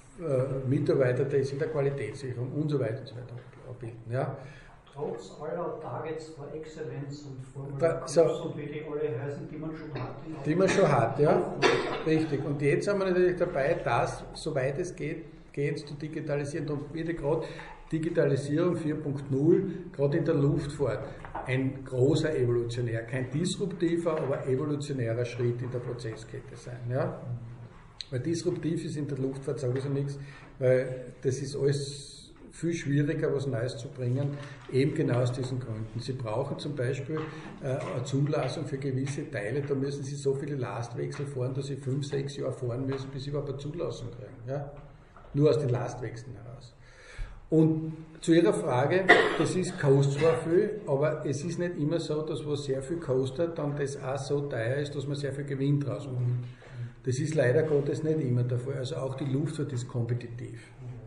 äh, Mitarbeiter, die sich in der Qualitätssicherung und so weiter und so weiter abbilden. Ja. Trotz aller Targets for Excellence und Formel Da, so, und wie die alle heißen, die man schon hat. Die man schon hat, ja. Richtig. Und jetzt sind wir natürlich dabei, das, soweit es geht, geht zu digitalisieren. Und wieder gerade Digitalisierung vier Punkt null, gerade in der Luftfahrt, ein großer evolutionär, kein disruptiver, aber evolutionärer Schritt in der Prozesskette sein. Ja? Weil disruptiv ist in der Luftfahrt sowieso nichts, weil das ist alles viel schwieriger, was Neues zu bringen, eben genau aus diesen Gründen. Sie brauchen zum Beispiel äh, eine Zulassung für gewisse Teile, da müssen Sie so viele Lastwechsel fahren, dass Sie fünf, sechs Jahre fahren müssen, bis Sie überhaupt eine Zulassung kriegen. Ja? Nur aus den Lastwechseln heraus. Und zu Ihrer Frage, das ist, kostet zwar viel, aber es ist nicht immer so, dass was sehr viel kostet, dann das auch so teuer ist, dass man sehr viel Gewinn draus macht. Das ist leider Gottes nicht immer der Fall. Also auch die Luftfahrt ist kompetitiv.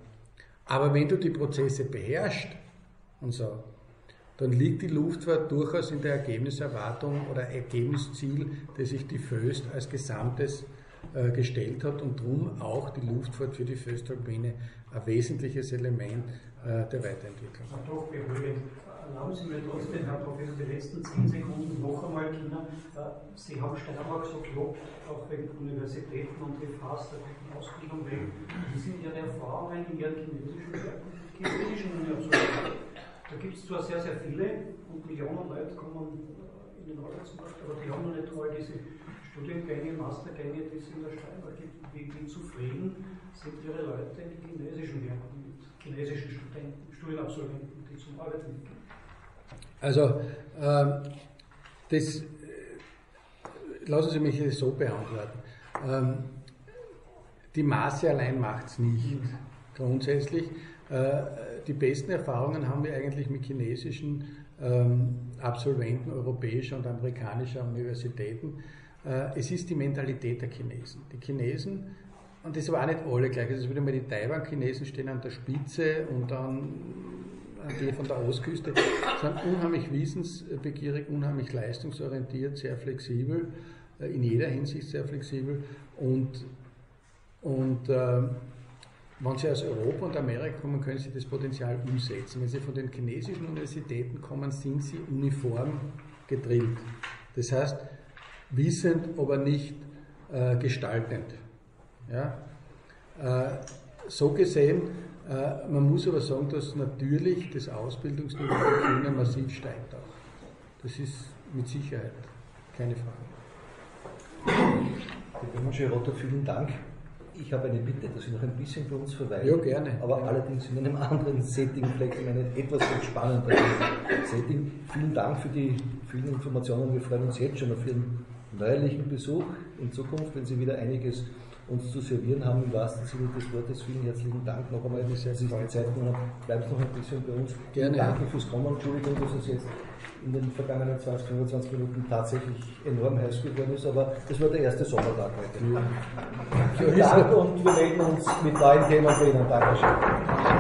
Aber wenn du die Prozesse beherrschst und so, dann liegt die Luftfahrt durchaus in der Ergebniserwartung oder Ergebnisziel, das sich die Föst als Gesamtes äh, gestellt hat und darum auch die Luftfahrt für die Föst-Turbine ein wesentliches Element äh, der Weiterentwicklung. Das ist doch beruhigend. Erlauben Sie mir trotzdem, Herr Professor, die letzten zehn Sekunden noch einmal, Kinder. Sie haben Steiermark so gelobt, auch wegen Universitäten und die F H S, der guten Ausbildung wegen. Wie sind Ihre Erfahrungen in Ihren chinesischen Werken, chinesischen Universitäten? Da gibt es zwar sehr, sehr viele und Millionen Leute kommen in den Arbeitsmarkt, aber die haben noch nicht all diese Studiengänge, Mastergänge, die es in der Steiermark gibt. Wie, wie zufrieden sind Ihre Leute in den chinesischen Werken mit chinesischen Studenten, Studienabsolventen, die zum Arbeiten gehen? Also, ähm, das, lassen Sie mich das so beantworten. Ähm, die Masse allein macht es nicht. Grundsätzlich, äh, die besten Erfahrungen haben wir eigentlich mit chinesischen ähm, Absolventen europäischer und amerikanischer Universitäten. Äh, es ist die Mentalität der Chinesen. Die Chinesen, und das waren nicht alle gleich, also wieder mal die Taiwan-Chinesen stehen an der Spitze und dann die von der Ostküste, sind unheimlich wissensbegierig, unheimlich leistungsorientiert, sehr flexibel, in jeder Hinsicht sehr flexibel und, und äh, wenn Sie aus Europa und Amerika kommen, können Sie das Potenzial umsetzen. Wenn Sie von den chinesischen Universitäten kommen, sind Sie uniform gedrillt. Das heißt, wissend, aber nicht äh, gestaltend. Ja? Äh, so gesehen, äh, man muss aber sagen, dass natürlich das Ausbildungsniveau der Kinder massiv steigt auch. Das ist mit Sicherheit keine Frage. Herr Girotto, vielen Dank. Ich habe eine Bitte, dass Sie noch ein bisschen bei uns verweilen. Ja, gerne. Aber gerne. Allerdings in einem anderen Setting, vielleicht in einem etwas entspannenderen Setting. Vielen Dank für die vielen Informationen. Wir freuen uns jetzt schon auf Ihren neuerlichen Besuch in Zukunft, wenn Sie wieder einiges uns zu servieren haben, im wahrsten Sinne des Wortes. Vielen herzlichen Dank noch einmal, dass Sie sich die Zeit genommen haben. Bleibt noch ein bisschen bei uns. Gerne. Danke fürs Kommen. Entschuldigung, dass es jetzt in den vergangenen zwanzig, fünfundzwanzig Minuten tatsächlich enorm heiß geworden ist, aber das war der erste Sommertag heute. Ja. Vielen Dank und wir melden uns mit neuen Themen bei Ihnen. Dankeschön.